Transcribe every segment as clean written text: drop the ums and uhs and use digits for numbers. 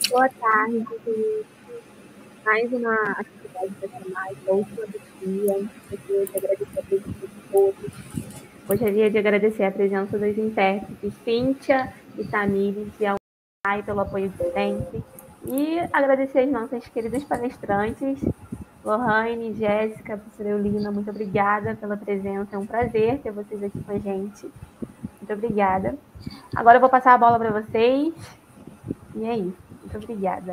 Boa tarde, gente. Mais uma atividade para mais, a última do dia. Gostaria de agradecer a presença de todos. Gostaria de agradecer a presença dos intérpretes Cíntia e Tamires e ao Mai pelo apoio de sempre. E agradecer as nossas queridas palestrantes, Lohane, Jéssica, professora Eulina, muito obrigada pela presença. É um prazer ter vocês aqui com a gente. Muito obrigada. Agora eu vou passar a bola para vocês. E é isso. Muito obrigada.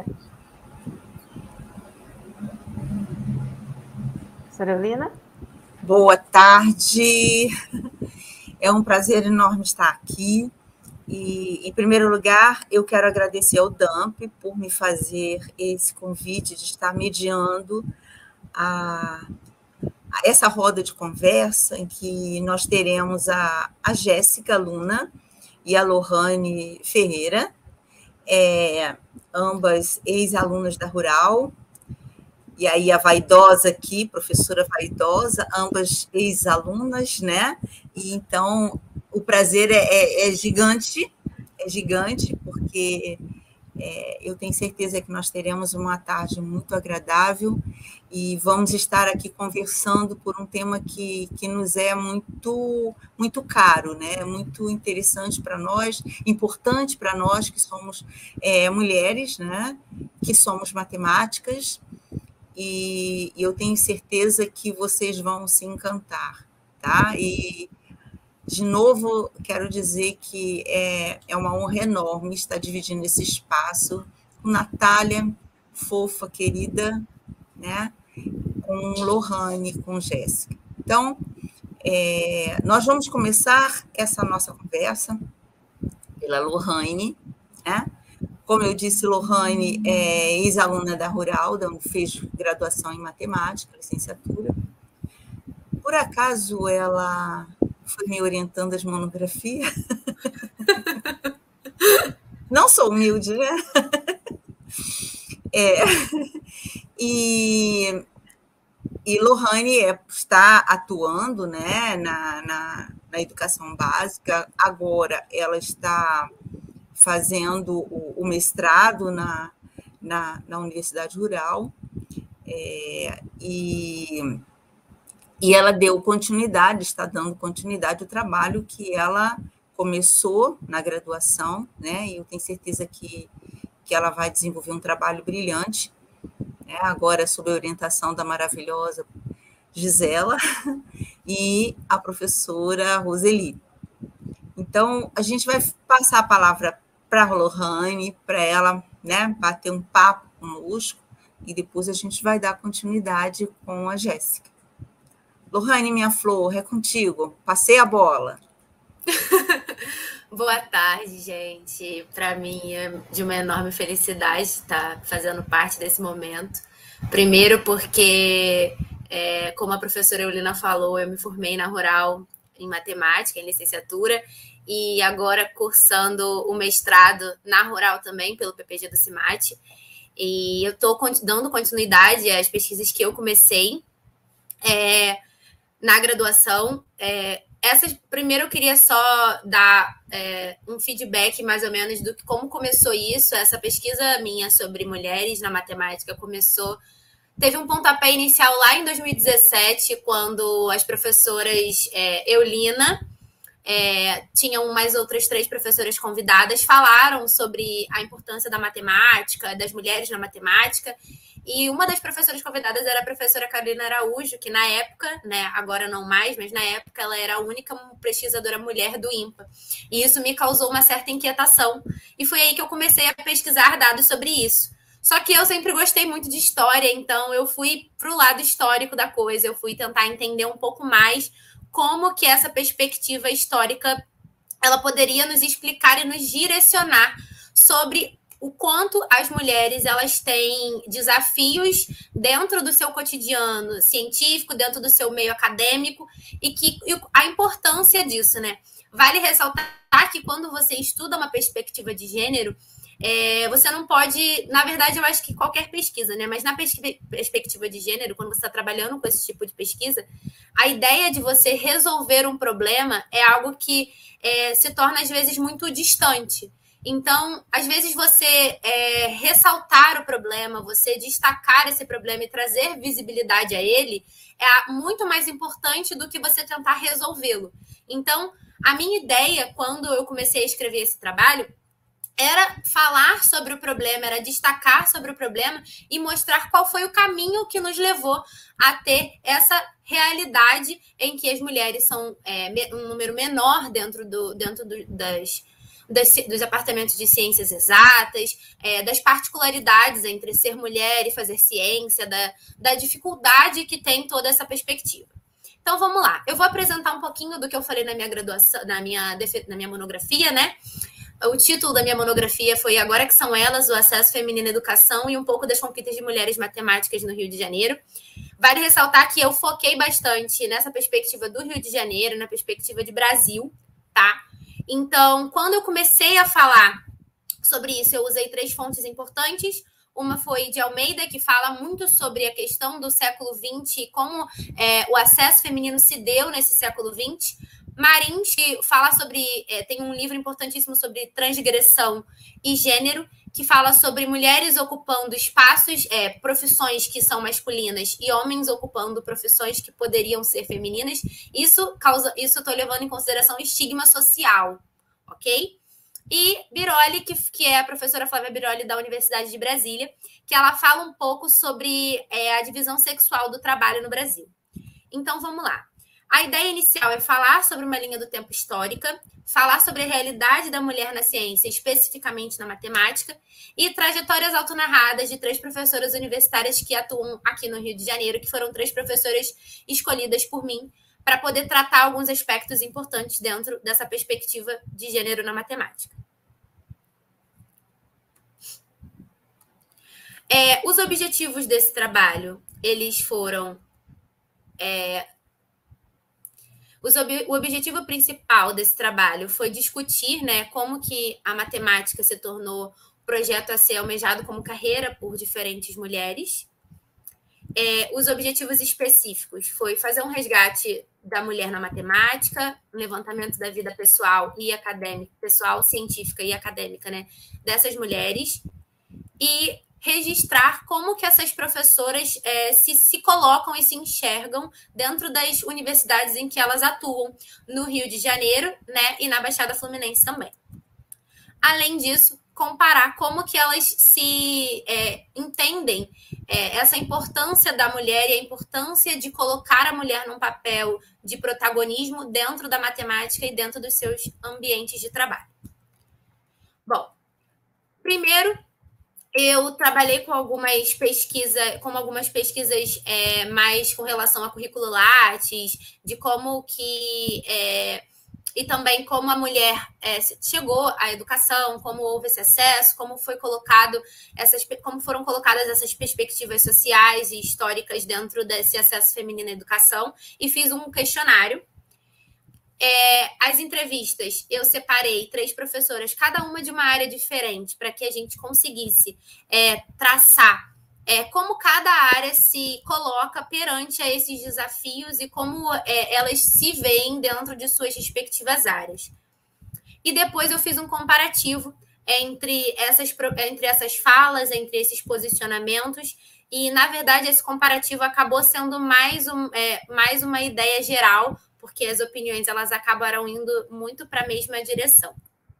Professora Eulina? Boa tarde. É um prazer enorme estar aqui. E, em primeiro lugar, eu quero agradecer ao DAMP por me fazer esse convite de estar mediando a essa roda de conversa em que nós teremos a Jéssica Luna e a Lohane Ferreira, ambas ex-alunas da Rural, e aí a vaidosa aqui, professora vaidosa, ambas ex-alunas, né? E então o prazer é gigante, porque eu tenho certeza que nós teremos uma tarde muito agradável e vamos estar aqui conversando por um tema que nos é muito, muito caro, né? Muito interessante para nós, importante para nós que somos mulheres, né? Que somos matemáticas, e eu tenho certeza que vocês vão se encantar, tá? E, de novo, quero dizer que é uma honra enorme estar dividindo esse espaço com Natália, fofa, querida, né? Com Lohane, com Jéssica. Então, nós vamos começar essa nossa conversa pela Lohane, né? Como eu disse, Lohane é ex-aluna da Rural, fez graduação em matemática, licenciatura. Por acaso ela foi me orientando as monografias? Não sou humilde, né? E Lohane está atuando, né, na educação básica. Agora ela está fazendo o mestrado na Universidade Rural, e ela deu continuidade, está dando continuidade ao trabalho que ela começou na graduação, né? E eu tenho certeza que ela vai desenvolver um trabalho brilhante, né? Agora sob a orientação da maravilhosa Gisela e a professora Roseli. Então, a gente vai passar a palavra para a Lohane, para ela, né, bater um papo conosco, e depois a gente vai dar continuidade com a Jéssica. Lohane, minha flor, é contigo. Passei a bola. Boa tarde, gente. Para mim é de uma enorme felicidade estar fazendo parte desse momento. Primeiro porque, como a professora Eulina falou, eu me formei na Rural em matemática, em licenciatura, e agora cursando o mestrado na Rural também, pelo PPG do CIMAT. E eu estou dando continuidade às pesquisas que eu comecei na graduação. Primeiro eu queria só dar um feedback mais ou menos do que como começou isso. Essa pesquisa minha sobre mulheres na matemática teve um pontapé inicial lá em 2017, quando as professoras Eulina, tinham mais outras 3 professoras convidadas, falaram sobre a importância da matemática, das mulheres na matemática. E uma das professoras convidadas era a professora Carolina Araújo, que na época, né, agora não mais, mas na época ela era a única pesquisadora mulher do IMPA. E isso me causou uma certa inquietação. E foi aí que eu comecei a pesquisar dados sobre isso. Só que eu sempre gostei muito de história, então eu fui para o lado histórico da coisa, eu fui tentar entender um pouco mais como que essa perspectiva histórica ela poderia nos explicar e nos direcionar sobre o quanto as mulheres elas têm desafios dentro do seu cotidiano científico, dentro do seu meio acadêmico, e a importância disso, né? Vale ressaltar que quando você estuda uma perspectiva de gênero, você não pode, na verdade, eu acho que qualquer pesquisa, né? Mas na perspectiva de gênero, quando você está trabalhando com esse tipo de pesquisa, a ideia de você resolver um problema é algo que se torna, às vezes, muito distante. Então, às vezes você ressaltar o problema, você destacar esse problema e trazer visibilidade a ele é muito mais importante do que você tentar resolvê-lo. Então, a minha ideia, quando eu comecei a escrever esse trabalho, era falar sobre o problema, era destacar sobre o problema e mostrar qual foi o caminho que nos levou a ter essa realidade em que as mulheres são um número menor dentro dos departamentos de ciências exatas, das particularidades entre ser mulher e fazer ciência, da dificuldade que tem toda essa perspectiva. Então, vamos lá. Eu vou apresentar um pouquinho do que eu falei na minha graduação, na minha monografia, né? O título da minha monografia foi Agora que São Elas, o Acesso Feminino à Educação e um pouco das conquistas de mulheres matemáticas no Rio de Janeiro. Vale ressaltar que eu foquei bastante nessa perspectiva do Rio de Janeiro, na perspectiva de Brasil, tá? Então, quando eu comecei a falar sobre isso, eu usei 3 fontes importantes. Uma foi de Almeida, que fala muito sobre a questão do século XX e como o acesso feminino se deu nesse século XX. Marins, que fala sobre... tem um livro importantíssimo sobre transgressão e gênero, que fala sobre mulheres ocupando espaços, profissões que são masculinas e homens ocupando profissões que poderiam ser femininas. Isso estou levando em consideração estigma social, ok? E Biroli, que é a professora Flávia Biroli da Universidade de Brasília, que ela fala um pouco sobre a divisão sexual do trabalho no Brasil. Então, vamos lá. A ideia inicial é falar sobre uma linha do tempo histórica, falar sobre a realidade da mulher na ciência, especificamente na matemática, e trajetórias autonarradas de 3 professoras universitárias que atuam aqui no Rio de Janeiro, que foram 3 professoras escolhidas por mim, para poder tratar alguns aspectos importantes dentro dessa perspectiva de gênero na matemática. Os objetivos desse trabalho, eles foram... O objetivo principal desse trabalho foi discutir, né, como que a matemática se tornou um projeto a ser almejado como carreira por diferentes mulheres. Os objetivos específicos foi fazer um resgate da mulher na matemática, um levantamento da vida pessoal e acadêmica, pessoal, científica e acadêmica, né, dessas mulheres, e registrar como que essas professoras se colocam e se enxergam dentro das universidades em que elas atuam, no Rio de Janeiro, né, e na Baixada Fluminense também. Além disso, comparar como que elas se entendem essa importância da mulher e a importância de colocar a mulher num papel de protagonismo dentro da matemática e dentro dos seus ambientes de trabalho. Bom, primeiro, eu trabalhei com algumas pesquisas mais com relação a currículo Lattes, de como que... e também como a mulher chegou à educação, como houve esse acesso, como foram colocadas essas perspectivas sociais e históricas dentro desse acesso feminino à educação, e fiz um questionário. As entrevistas, eu separei 3 professoras, cada uma de uma área diferente, para que a gente conseguisse traçar como cada área se coloca perante a esses desafios e como elas se veem dentro de suas respectivas áreas. E depois eu fiz um comparativo entre essas falas, entre esses posicionamentos, e, na verdade, esse comparativo acabou sendo mais uma ideia geral, porque as opiniões elas acabaram indo muito para a mesma direção.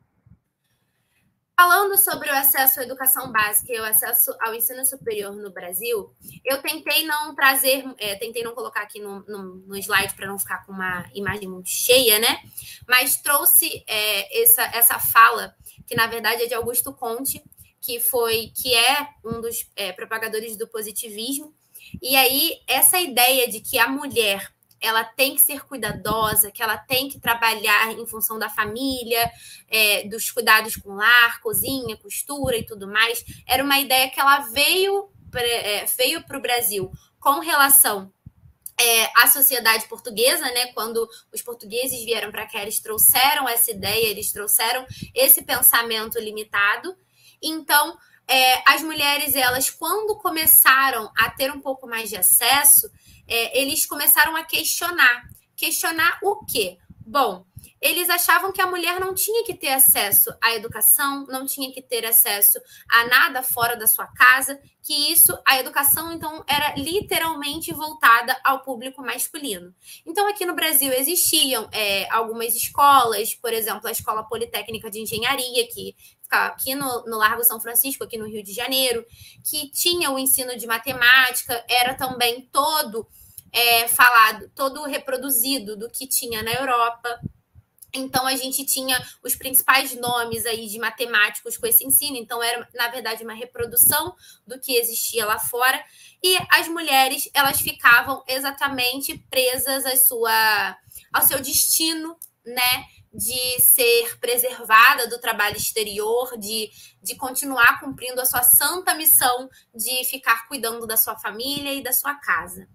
Falando sobre o acesso à educação básica e o acesso ao ensino superior no Brasil, eu tentei não colocar aqui no slide para não ficar com uma imagem muito cheia, né? Mas trouxe essa fala, que na verdade é de Augusto Conte, que é um dos propagadores do positivismo. E aí, essa ideia de que a mulher ela tem que ser cuidadosa, que ela tem que trabalhar em função da família, dos cuidados com lar, cozinha, costura e tudo mais, era uma ideia que ela veio para o Brasil com relação à sociedade portuguesa, né? Quando os portugueses vieram para cá, eles trouxeram essa ideia, eles trouxeram esse pensamento limitado. Então, as mulheres, elas, quando começaram a ter um pouco mais de acesso, eles começaram a questionar. Questionar o quê? Bom, eles achavam que a mulher não tinha que ter acesso à educação, não tinha que ter acesso a nada fora da sua casa, que a educação, então, era literalmente voltada ao público masculino. Então, aqui no Brasil existiam algumas escolas, por exemplo, a Escola Politécnica de Engenharia, que ficava aqui no Largo São Francisco, aqui no Rio de Janeiro, que tinha o ensino de matemática, era também todo falado, todo reproduzido do que tinha na Europa. Então, a gente tinha os principais nomes aí de matemáticos com esse ensino. Então, era, na verdade, uma reprodução do que existia lá fora. E as mulheres, elas ficavam exatamente presas ao seu destino, né? De ser preservada do trabalho exterior, de continuar cumprindo a sua santa missão de ficar cuidando da sua família e da sua casa.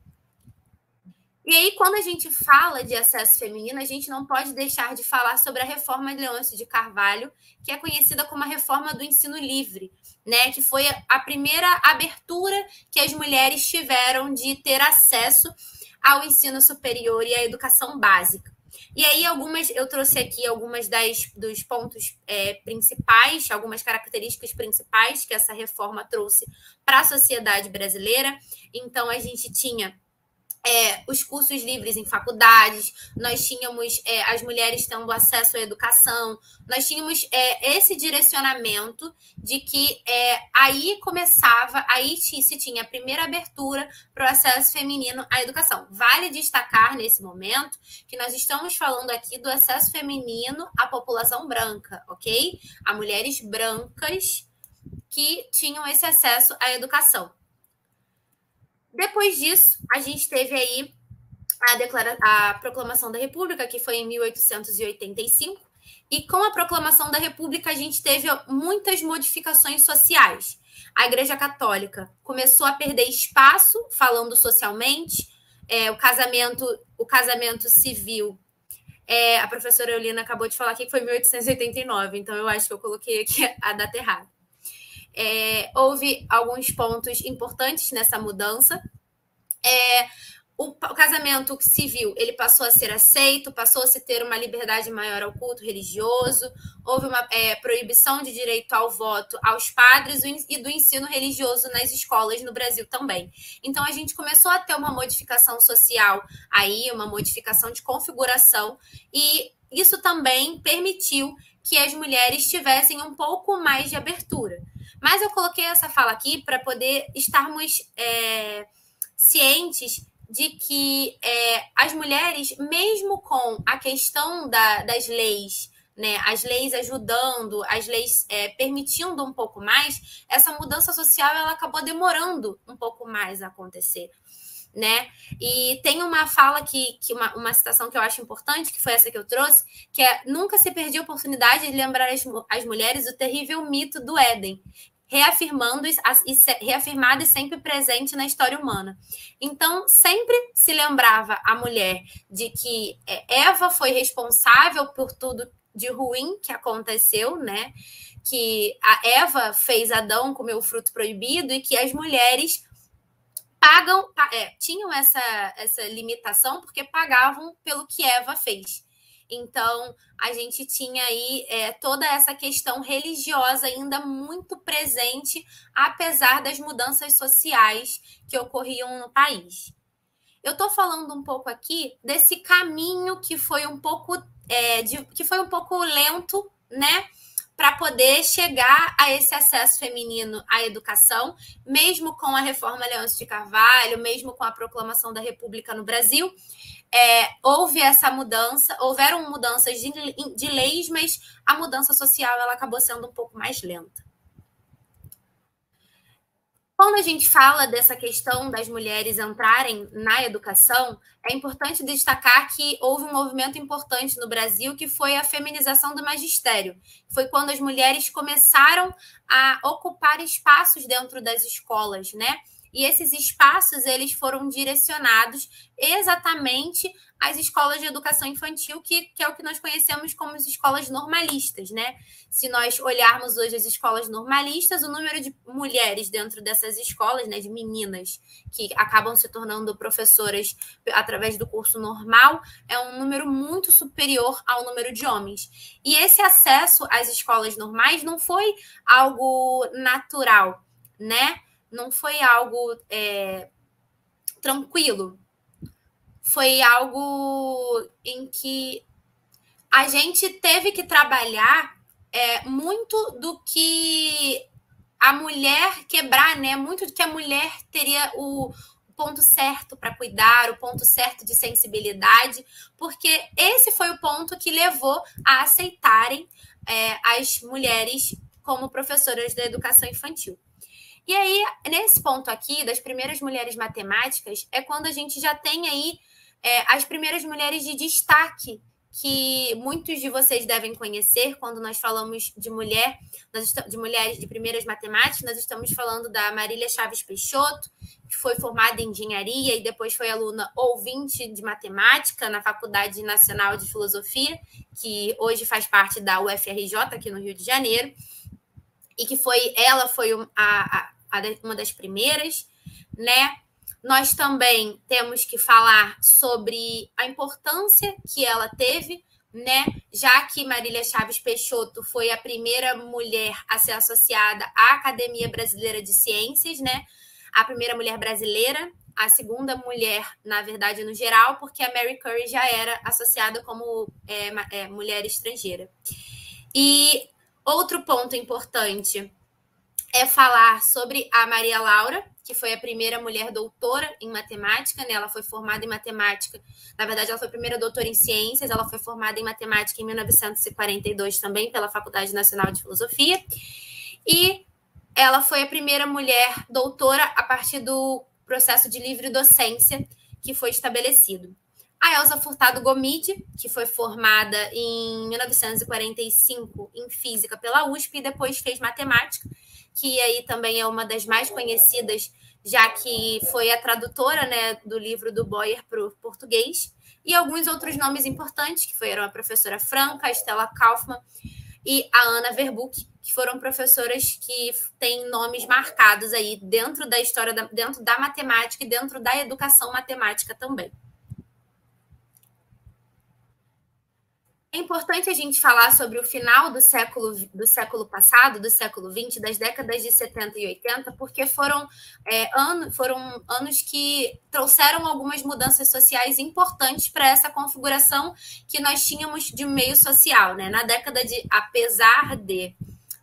E aí, quando a gente fala de acesso feminino, a gente não pode deixar de falar sobre a reforma de Leôncio de Carvalho, que é conhecida como a reforma do ensino livre, né? Que foi a primeira abertura que as mulheres tiveram de ter acesso ao ensino superior e à educação básica. E aí, eu trouxe aqui algumas dos pontos principais, algumas características principais que essa reforma trouxe para a sociedade brasileira. Então, a gente tinha os cursos livres em faculdades, nós tínhamos as mulheres tendo acesso à educação, nós tínhamos esse direcionamento de que aí se tinha a primeira abertura para o acesso feminino à educação. Vale destacar nesse momento que nós estamos falando aqui do acesso feminino à população branca, ok? A mulheres brancas que tinham esse acesso à educação. Depois disso, a gente teve aí a Proclamação da República, que foi em 1885, e com a Proclamação da República a gente teve muitas modificações sociais. A Igreja Católica começou a perder espaço, falando socialmente, o casamento civil. A professora Eulina acabou de falar aqui que foi 1889, então eu acho que eu coloquei aqui a data errada. Houve alguns pontos importantes nessa mudança. O casamento civil ele passou a ser aceito, passou a se ter uma liberdade maior ao culto religioso, houve uma proibição de direito ao voto aos padres e do ensino religioso nas escolas no Brasil também. Então, a gente começou a ter uma modificação social aí, uma modificação de configuração, e isso também permitiu que as mulheres tivessem um pouco mais de abertura. Mas eu coloquei essa fala aqui para poder estarmos cientes de que as mulheres, mesmo com a questão das leis, né, as leis ajudando, as leis permitindo um pouco mais, essa mudança social ela acabou demorando um pouco mais a acontecer. Né? E tem uma fala uma citação que eu acho importante, que foi essa que eu trouxe, que nunca se perdia a oportunidade de lembrar as mulheres o terrível mito do Éden, reafirmado e sempre presente na história humana. Então, sempre se lembrava a mulher de que Eva foi responsável por tudo de ruim que aconteceu, né? Que a Eva fez Adão comer o fruto proibido e que as mulheres tinham essa limitação porque pagavam pelo que Eva fez. Então, a gente tinha aí toda essa questão religiosa ainda muito presente, apesar das mudanças sociais que ocorriam no país. Eu estou falando um pouco aqui desse caminho que foi um pouco lento, né? Para poder chegar a esse acesso feminino à educação, mesmo com a reforma Leôncio de Carvalho, mesmo com a proclamação da República no Brasil, houve essa mudança, houveram mudanças de leis, mas a mudança social ela acabou sendo um pouco mais lenta. Quando a gente fala dessa questão das mulheres entrarem na educação, é importante destacar que houve um movimento importante no Brasil, que foi a feminização do magistério. Foi quando as mulheres começaram a ocupar espaços dentro das escolas, né? E esses espaços, eles foram direcionados exatamente às escolas de educação infantil, que é o que nós conhecemos como as escolas normalistas, né? Se nós olharmos hoje as escolas normalistas, o número de mulheres dentro dessas escolas, né, de meninas que acabam se tornando professoras através do curso normal, é um número muito superior ao número de homens. E esse acesso às escolas normais não foi algo natural, né? Não foi algo tranquilo. Foi algo em que a gente teve que trabalhar muito do que a mulher quebrar, né? Muito do que a mulher teria o ponto certo para cuidar, o ponto certo de sensibilidade, porque esse foi o ponto que levou a aceitarem as mulheres como professoras da educação infantil. E aí, nesse ponto aqui, das primeiras mulheres matemáticas, é quando a gente já tem aí as primeiras mulheres de destaque, que muitos de vocês devem conhecer quando nós falamos de mulheres de primeiras matemáticas. Nós estamos falando da Marília Chaves Peixoto, que foi formada em engenharia e depois foi aluna ouvinte de matemática na Faculdade Nacional de Filosofia, que hoje faz parte da UFRJ, aqui no Rio de Janeiro, e que ela foi uma das primeiras, né? Nós também temos que falar sobre a importância que ela teve, né? Já que Marília Chaves Peixoto foi a primeira mulher a ser associada à Academia Brasileira de Ciências, né? A primeira mulher brasileira, a segunda mulher, na verdade, no geral, porque a Mary Curie já era associada como mulher estrangeira. E outro ponto importante é falar sobre a Maria Laura, que foi a primeira mulher doutora em matemática, né? Ela foi formada em matemática. Na verdade, ela foi a primeira doutora em ciências. Ela foi formada em matemática em 1942 também pela Faculdade Nacional de Filosofia. E ela foi a primeira mulher doutora a partir do processo de livre docência que foi estabelecido. A Elza Furtado Gomide, que foi formada em 1945 em física pela USP e depois fez matemática, que aí também é uma das mais conhecidas, já que foi a tradutora, né, do livro do Boyer para o português, e alguns outros nomes importantes, que foram a professora Franca, a Stella Kaufmann e a Ana Verbuck, que foram professoras que têm nomes marcados aí dentro da história, dentro da matemática e dentro da educação matemática também. É importante a gente falar sobre o final do século passado, do século XX, das décadas de 70 e 80, porque foram anos que trouxeram algumas mudanças sociais importantes para essa configuração que nós tínhamos de meio social, né? Na década de, apesar de,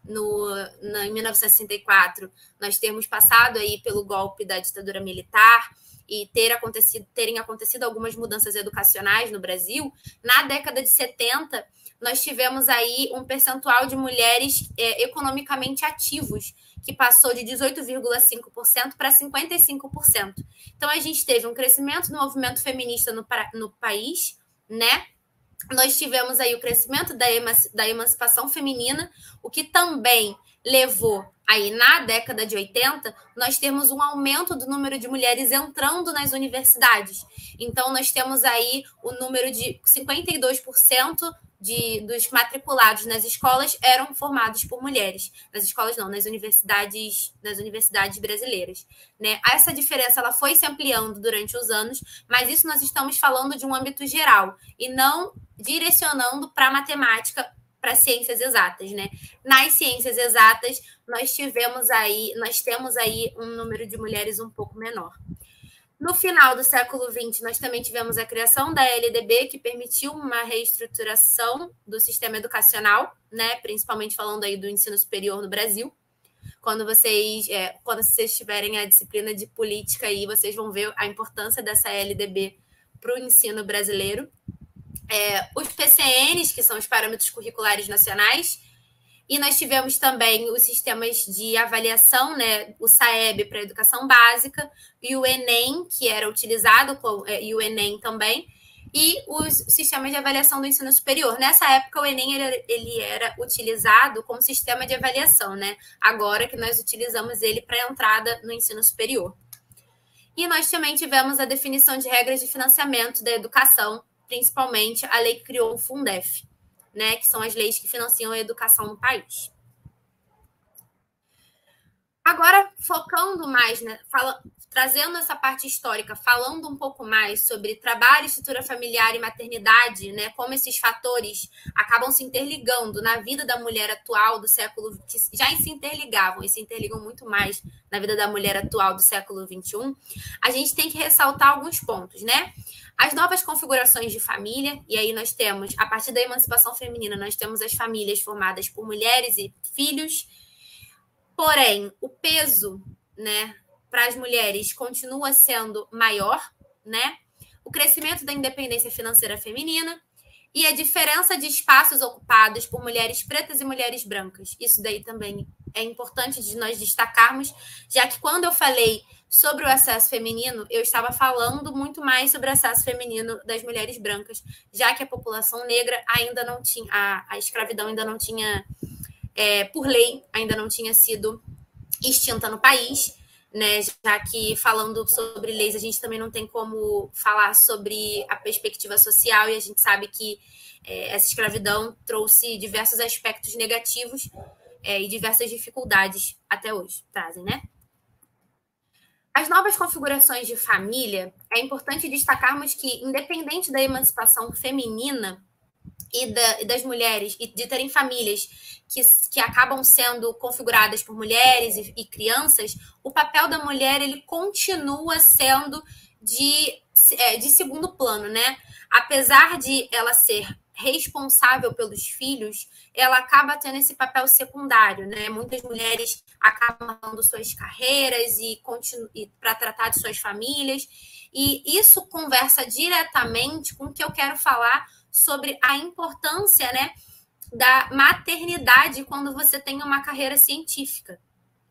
em 1964, nós termos passado aí pelo golpe da ditadura militar, e terem acontecido algumas mudanças educacionais no Brasil, na década de 70, nós tivemos aí um percentual de mulheres economicamente ativos, que passou de 18,5% para 55%. Então, a gente teve um crescimento do movimento feminista no país, né? Nós tivemos aí o crescimento da emancipação feminina, o que também levou aí na década de 80, nós temos um aumento do número de mulheres entrando nas universidades. Então, nós temos aí o número de 52% dos matriculados nas escolas eram formados por mulheres. Nas escolas não, nas universidades brasileiras, né? Essa diferença ela foi se ampliando durante os anos, mas isso nós estamos falando de um âmbito geral e não direcionando para a matemática, para ciências exatas, né? Nas ciências exatas, nós temos aí um número de mulheres um pouco menor. No final do século XX, nós também tivemos a criação da LDB, que permitiu uma reestruturação do sistema educacional, né? Principalmente falando aí do ensino superior no Brasil. Quando vocês tiverem a disciplina de política aí, vocês vão ver a importância dessa LDB para o ensino brasileiro. Os PCNs, que são os Parâmetros Curriculares Nacionais, e nós tivemos também os sistemas de avaliação, né, o SAEB para a educação básica, e o Enem, que era utilizado, e o Enem também, e os sistemas de avaliação do ensino superior. Nessa época, o Enem ele era utilizado como sistema de avaliação, né? Agora que nós utilizamos ele para a entrada no ensino superior. E nós também tivemos a definição de regras de financiamento da educação, principalmente a lei que criou o Fundef, né, que são as leis que financiam a educação no país. Agora, focando mais, né, trazendo essa parte histórica, falando um pouco mais sobre trabalho, estrutura familiar e maternidade, né, como esses fatores acabam se interligando na vida da mulher atual do século, que já se interligavam e se interligam muito mais na vida da mulher atual do século XXI, a gente tem que ressaltar alguns pontos, né? As novas configurações de família, e aí nós temos, a partir da emancipação feminina, nós temos as famílias formadas por mulheres e filhos. Porém, o peso, né, para as mulheres continua sendo maior, né? O crescimento da independência financeira feminina e a diferença de espaços ocupados por mulheres pretas e mulheres brancas. Isso daí também é importante de nós destacarmos, já que quando eu falei sobre o acesso feminino, eu estava falando muito mais sobre o acesso feminino das mulheres brancas, já que a população negra ainda não tinha, a escravidão ainda não tinha, por lei, ainda não tinha sido extinta no país, né? Já que falando sobre leis, a gente também não tem como falar sobre a perspectiva social, e a gente sabe que essa escravidão trouxe diversos aspectos negativos e diversas dificuldades até hoje, trazem, né? As novas configurações de família, é importante destacarmos que, independente da emancipação feminina e das mulheres, e de terem famílias que acabam sendo configuradas por mulheres e crianças, o papel da mulher ele continua sendo de segundo plano, né? Apesar de ela ser responsável pelos filhos, ela acaba tendo esse papel secundário, né? Muitas mulheres acabam dando suas carreiras e para tratar de suas famílias, e isso conversa diretamente com o que eu quero falar sobre a importância, né, da maternidade quando você tem uma carreira científica,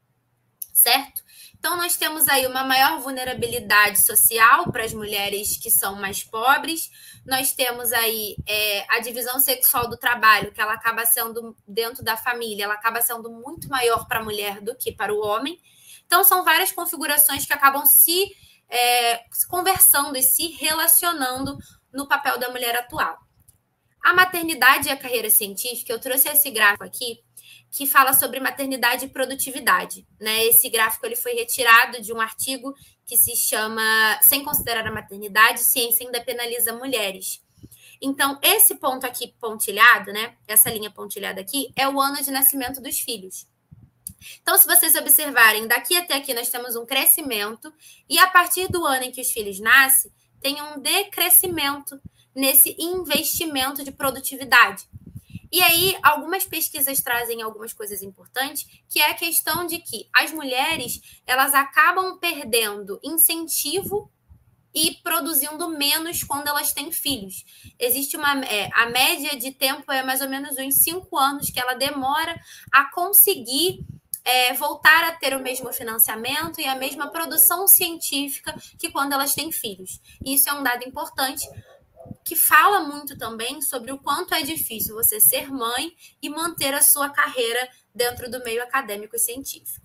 certo? Então, nós temos aí uma maior vulnerabilidade social para as mulheres que são mais pobres, nós temos aí a divisão sexual do trabalho, que ela acaba sendo, dentro da família, ela acaba sendo muito maior para a mulher do que para o homem. Então, são várias configurações que acabam se conversando e se relacionando no papel da mulher atual. A maternidade e a carreira científica, eu trouxe esse gráfico aqui, que fala sobre maternidade e produtividade, né? Esse gráfico ele foi retirado de um artigo que se chama Sem Considerar a Maternidade, Ciência Ainda Penaliza Mulheres. Então, esse ponto aqui pontilhado, né? Essa linha pontilhada aqui, é o ano de nascimento dos filhos. Então, se vocês observarem, daqui até aqui nós temos um crescimento, e a partir do ano em que os filhos nascem, tem um decrescimento nesse investimento de produtividade. E aí, algumas pesquisas trazem algumas coisas importantes, que é a questão de que as mulheres, elas acabam perdendo incentivo e produzindo menos quando elas têm filhos. Existe a média de tempo é mais ou menos uns 5 anos que ela demora a conseguir voltar a ter o mesmo financiamento e a mesma produção científica que quando elas têm filhos. E isso é um dado importante, que fala muito também sobre o quanto é difícil você ser mãe e manter a sua carreira dentro do meio acadêmico e científico.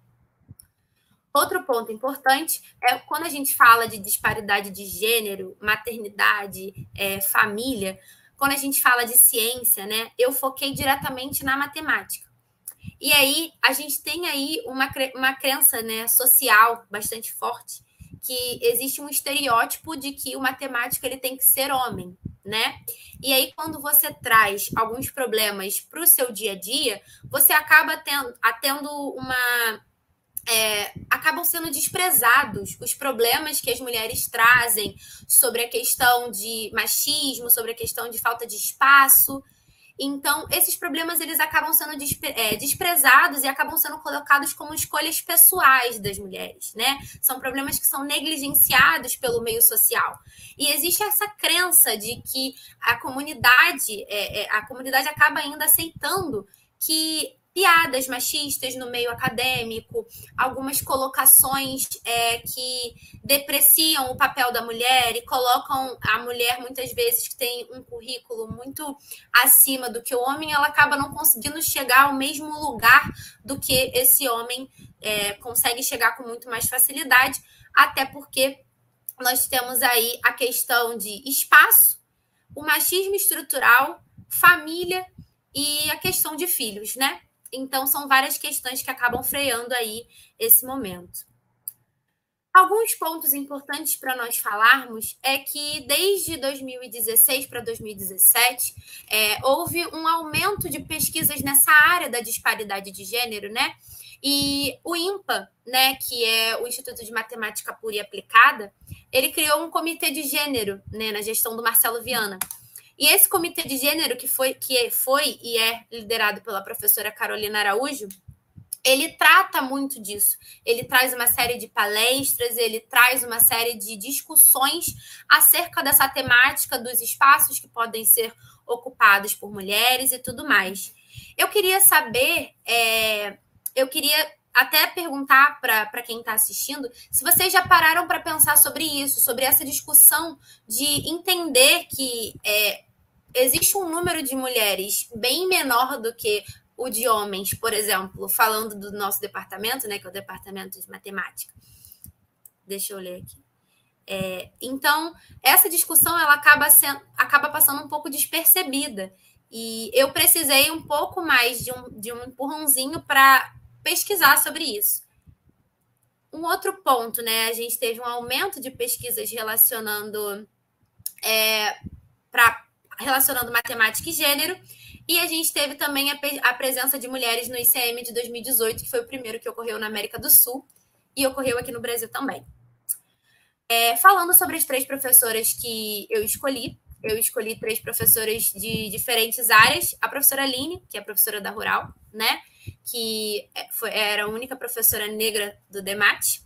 Outro ponto importante é quando a gente fala de disparidade de gênero, maternidade, família, quando a gente fala de ciência, né, eu foquei diretamente na matemática. E aí a gente tem aí uma crença, né, social bastante forte, que existe um estereótipo de que o matemático ele tem que ser homem, né? E aí, quando você traz alguns problemas para o seu dia a dia, você acaba tendo acabam sendo desprezados os problemas que as mulheres trazem sobre a questão de machismo, sobre a questão de falta de espaço. Então, esses problemas eles acabam sendo desprezados e acabam sendo colocados como escolhas pessoais das mulheres, né? São problemas que são negligenciados pelo meio social. E existe essa crença de que a comunidade acaba ainda aceitando que piadas machistas no meio acadêmico, algumas colocações que depreciam o papel da mulher e colocam a mulher, muitas vezes, que tem um currículo muito acima do que o homem, ela acaba não conseguindo chegar ao mesmo lugar do que esse homem consegue chegar com muito mais facilidade, até porque nós temos aí a questão de espaço, o machismo estrutural, família e a questão de filhos, né? Então, são várias questões que acabam freando aí esse momento. Alguns pontos importantes para nós falarmos é que desde 2016 para 2017 houve um aumento de pesquisas nessa área da disparidade de gênero, né? E o INPA, né, que é o Instituto de Matemática Pura e Aplicada, ele criou um comitê de gênero, né, na gestão do Marcelo Viana. E esse comitê de gênero, que foi e é liderado pela professora Carolina Araújo, ele trata muito disso. Ele traz uma série de palestras, ele traz uma série de discussões acerca dessa temática dos espaços que podem ser ocupados por mulheres e tudo mais. Eu queria saber, eu queria até perguntar para quem está assistindo se vocês já pararam para pensar sobre isso, sobre essa discussão de entender que existe um número de mulheres bem menor do que o de homens, por exemplo, falando do nosso departamento, né, que é o departamento de matemática. Deixa eu ler aqui. Então, essa discussão ela acaba passando um pouco despercebida. E eu precisei um pouco mais de um empurrãozinho para pesquisar sobre isso. Um outro ponto, né? A gente teve um aumento de pesquisas relacionando matemática e gênero, e a gente teve também a presença de mulheres no ICM de 2018, que foi o primeiro que ocorreu na América do Sul, e ocorreu aqui no Brasil também. Falando sobre as 3 professoras que eu escolhi 3 professoras de diferentes áreas. A professora Aline, que é a professora da Rural, né? Que era a única professora negra do DEMAT.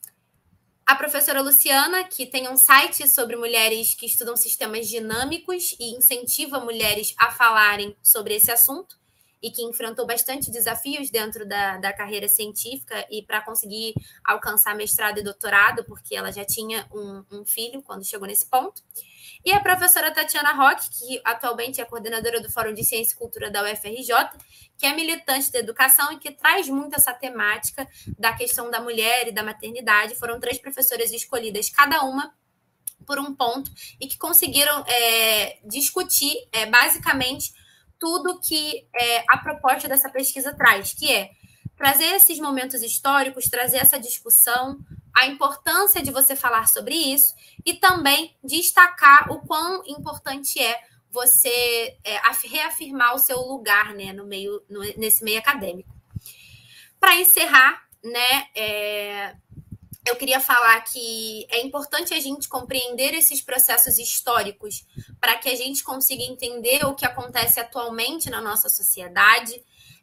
A professora Luciana, que tem um site sobre mulheres que estudam sistemas dinâmicos e incentiva mulheres a falarem sobre esse assunto, e que enfrentou bastante desafios dentro da carreira científica e para conseguir alcançar mestrado e doutorado, porque ela já tinha um filho quando chegou nesse ponto. E a professora Tatiana Roque, que atualmente é coordenadora do Fórum de Ciência e Cultura da UFRJ, que é militante da educação e que traz muito essa temática da questão da mulher e da maternidade. Foram 3 professoras escolhidas, cada uma por um ponto, e que conseguiram discutir basicamente tudo que a proposta dessa pesquisa traz, que é trazer esses momentos históricos, trazer essa discussão, a importância de você falar sobre isso e também destacar o quão importante é você reafirmar o seu lugar, né, nesse meio acadêmico. Para encerrar, né, eu queria falar que é importante a gente compreender esses processos históricos para que a gente consiga entender o que acontece atualmente na nossa sociedade.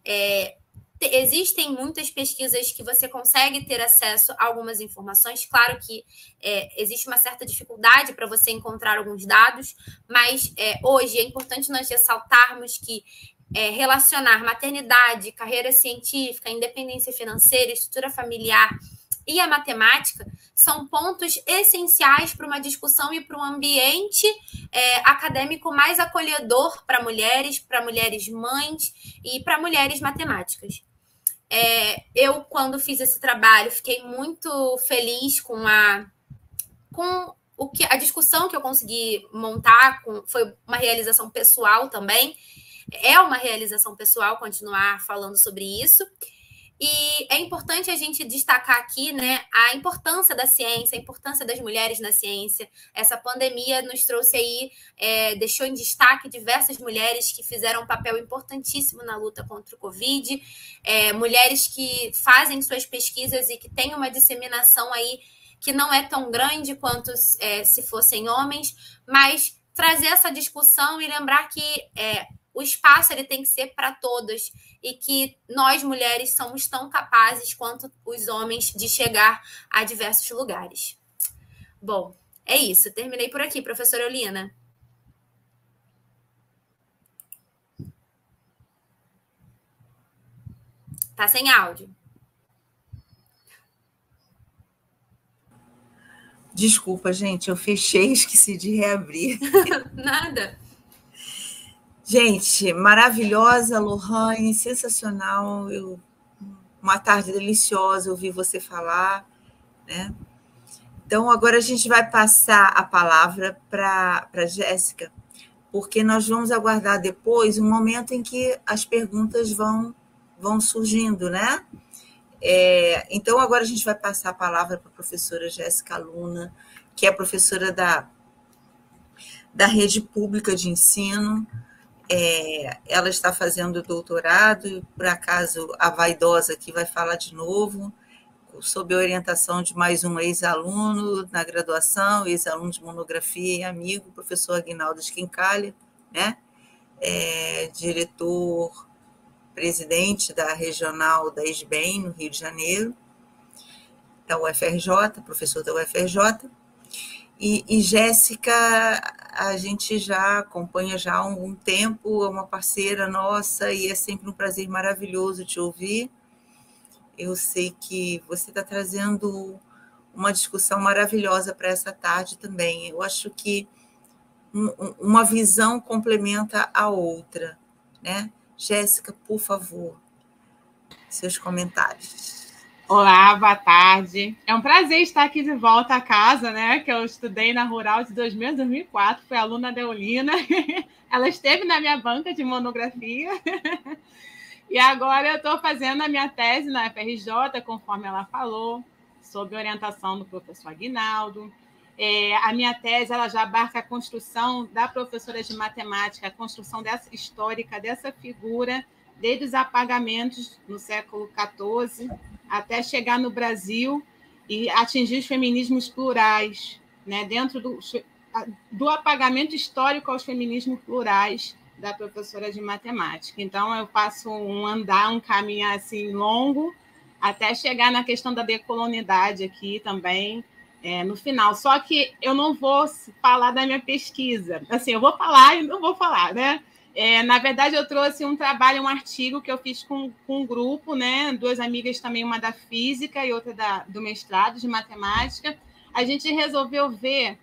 Existem muitas pesquisas que você consegue ter acesso a algumas informações. Claro que existe uma certa dificuldade para você encontrar alguns dados, mas hoje é importante nós ressaltarmos que relacionar maternidade, carreira científica, independência financeira, estrutura familiar e a matemática são pontos essenciais para uma discussão e para um ambiente acadêmico mais acolhedor para mulheres mães e para mulheres matemáticas. Eu, quando fiz esse trabalho, fiquei muito feliz com a discussão que eu consegui montar. Foi uma realização pessoal também. É uma realização pessoal continuar falando sobre isso. E é importante a gente destacar aqui, né, a importância da ciência, a importância das mulheres na ciência. Essa pandemia nos trouxe aí, deixou em destaque diversas mulheres que fizeram um papel importantíssimo na luta contra o Covid, mulheres que fazem suas pesquisas e que têm uma disseminação aí que não é tão grande quanto se fossem homens, mas trazer essa discussão e lembrar que o espaço ele tem que ser para todas e que nós, mulheres, somos tão capazes quanto os homens de chegar a diversos lugares. Bom, é isso. Terminei por aqui, professora Eulina. Tá sem áudio. Desculpa, gente, eu fechei e esqueci de reabrir. Nada. Gente, maravilhosa, Lohane, sensacional. Uma tarde deliciosa ouvir você falar, né? Então, agora a gente vai passar a palavra para a Jéssica, porque nós vamos aguardar depois um momento em que as perguntas vão surgindo, né? Então, agora a gente vai passar a palavra para a professora Jéssica Luna, que é professora da rede pública de ensino. Ela está fazendo doutorado, e, por acaso, a vaidosa aqui vai falar de novo, sob a orientação de mais um ex-aluno na graduação, ex-aluno de monografia e amigo, o professor Aguinaldo Schincalha, né? Diretor-presidente da regional da ESBEM, no Rio de Janeiro, da UFRJ, professor da UFRJ. E Jéssica, a gente já acompanha já há algum tempo, é uma parceira nossa, e é sempre um prazer maravilhoso te ouvir. Eu sei que você está trazendo uma discussão maravilhosa para essa tarde também. Eu acho que uma visão complementa a outra, né? Jéssica, por favor, seus comentários. Olá, boa tarde. É um prazer estar aqui de volta a casa, né? Que eu estudei na Rural de 2000 a 2004, fui aluna da Eulina. Ela esteve na minha banca de monografia. E agora eu estou fazendo a minha tese na FRJ, conforme ela falou, sob orientação do professor Aguinaldo. A minha tese ela já abarca a construção da professora de matemática, a construção histórica dessa figura, desde os apagamentos no século XIV, até chegar no Brasil e atingir os feminismos plurais, né? Dentro do apagamento histórico aos feminismos plurais, da professora de matemática. Então, eu faço um caminho assim longo, até chegar na questão da decolonialidade aqui também, no final. Só que eu não vou falar da minha pesquisa. Assim, eu vou falar e não vou falar, né? Na verdade, eu trouxe um trabalho, um artigo que eu fiz com um grupo, né? 2 amigas também, uma da física e outra do mestrado de matemática. A gente resolveu ver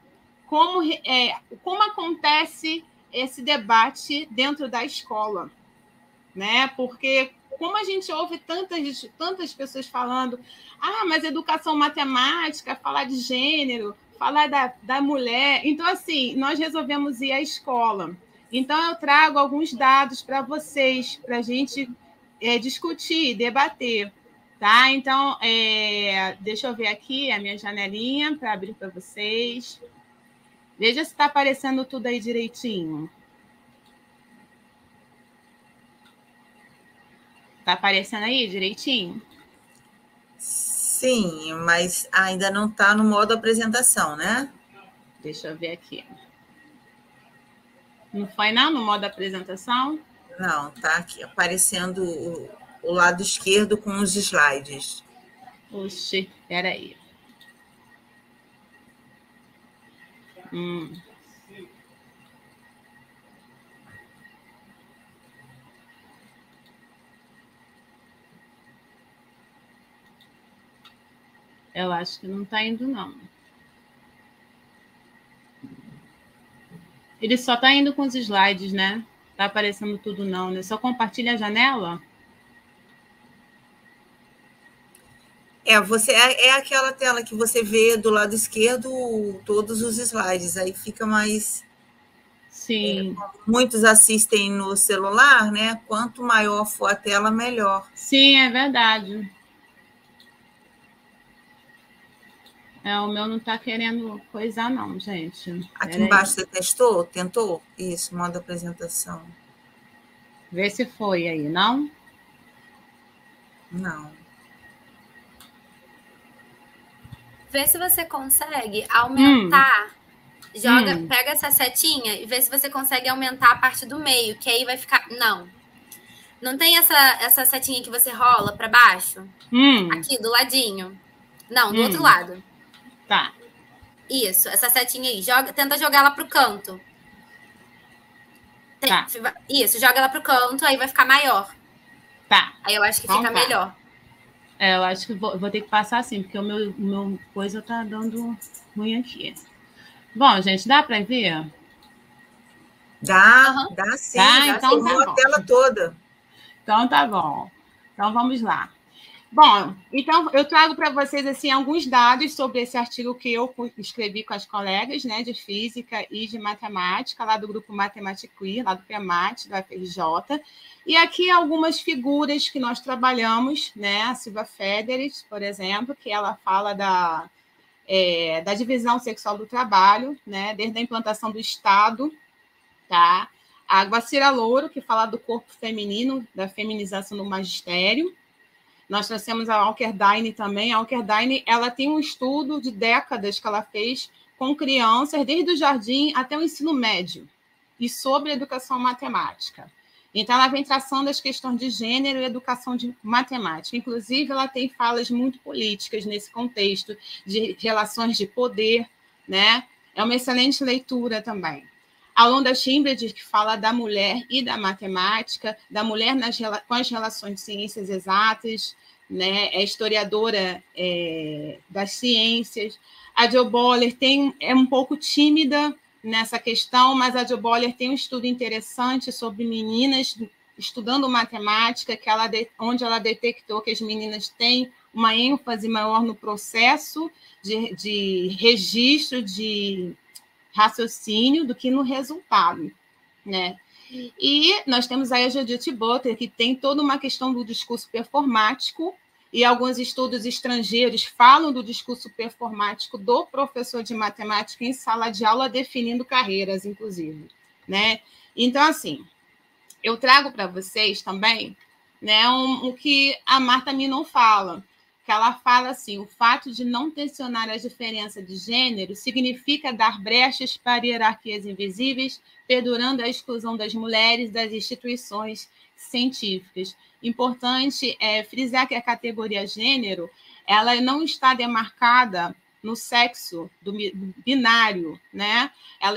como acontece esse debate dentro da escola, né? Porque como a gente ouve tantas pessoas falando, mas educação matemática, falar de gênero, falar da mulher. Então, assim, nós resolvemos ir à escola. Então, eu trago alguns dados para vocês, para a gente discutir, debater, tá? Então, deixa eu ver aqui a minha janelinha para abrir para vocês. Veja se está aparecendo tudo aí direitinho. Está aparecendo aí direitinho? Sim, mas ainda não está no modo apresentação, né? Deixa eu ver aqui. Não foi, não, no modo apresentação? Não, está aqui aparecendo o lado esquerdo com os slides. Oxi, peraí. Eu acho que não está indo, não. Ele só está indo com os slides, né? Está aparecendo tudo, não, né? Só compartilha a janela? É aquela tela que você vê do lado esquerdo todos os slides, aí fica mais... Sim. Muitos assistem no celular, né? Quanto maior for a tela, melhor. Sim, é verdade. O meu não está querendo coisar, não, gente. Aqui embaixo você testou? Tentou? Isso, modo apresentação. Vê se foi aí, não? Não. Vê se você consegue aumentar. Pega essa setinha e vê se você consegue aumentar a parte do meio, que aí vai ficar... Não tem essa setinha que você rola para baixo? Aqui, do ladinho. Não, do outro lado. Tá. Isso, essa setinha aí. Tenta jogar ela pro canto. Tá. Isso, joga ela pro canto, aí vai ficar maior. Tá. Aí eu acho que fica melhor. Eu acho que vou ter que passar assim, porque o meu coisa tá dando ruim aqui. Bom, gente, dá para ver? Dá sim. Tá, então filmou a tela toda. Então tá bom. Então vamos lá. Bom, então eu trago para vocês assim alguns dados sobre esse artigo que eu escrevi com as colegas, né, de física e de matemática, lá do grupo Matemática Queer, lá do PEMAT, da FRJ. E aqui algumas figuras que nós trabalhamos, né, a Silvia Federich, por exemplo, que ela fala da divisão sexual do trabalho, né, desde a implantação do Estado, tá? A Guacira Louro, que fala do corpo feminino, da feminização do magistério. Nós trouxemos a Alkerdine também. A Alkerdine, ela tem um estudo de décadas que ela fez com crianças, desde o jardim até o ensino médio, e sobre educação matemática. Então, ela vem traçando as questões de gênero e educação de matemática. Inclusive, ela tem falas muito políticas nesse contexto, de relações de poder, né? É uma excelente leitura também. A Londa Chimbred, que fala da mulher e da matemática, da mulher com as relações de ciências exatas, né? É historiadora das ciências. A Jo Boller é um pouco tímida nessa questão, mas a Jo Boller tem um estudo interessante sobre meninas estudando matemática, onde ela detectou que as meninas têm uma ênfase maior no processo de registro de raciocínio do que no resultado, né? E nós temos aí a Judith Butler, que tem toda uma questão do discurso performático, e alguns estudos estrangeiros falam do discurso performático do professor de matemática em sala de aula, definindo carreiras, inclusive, né? Então, assim, eu trago para vocês também, né, o que a Martha Minon fala, que ela fala assim: o fato de não tensionar a diferença de gênero significa dar brechas para hierarquias invisíveis, perdurando a exclusão das mulheres das instituições científicas. Importante frisar que a categoria gênero, ela não está demarcada no sexo do binário, né?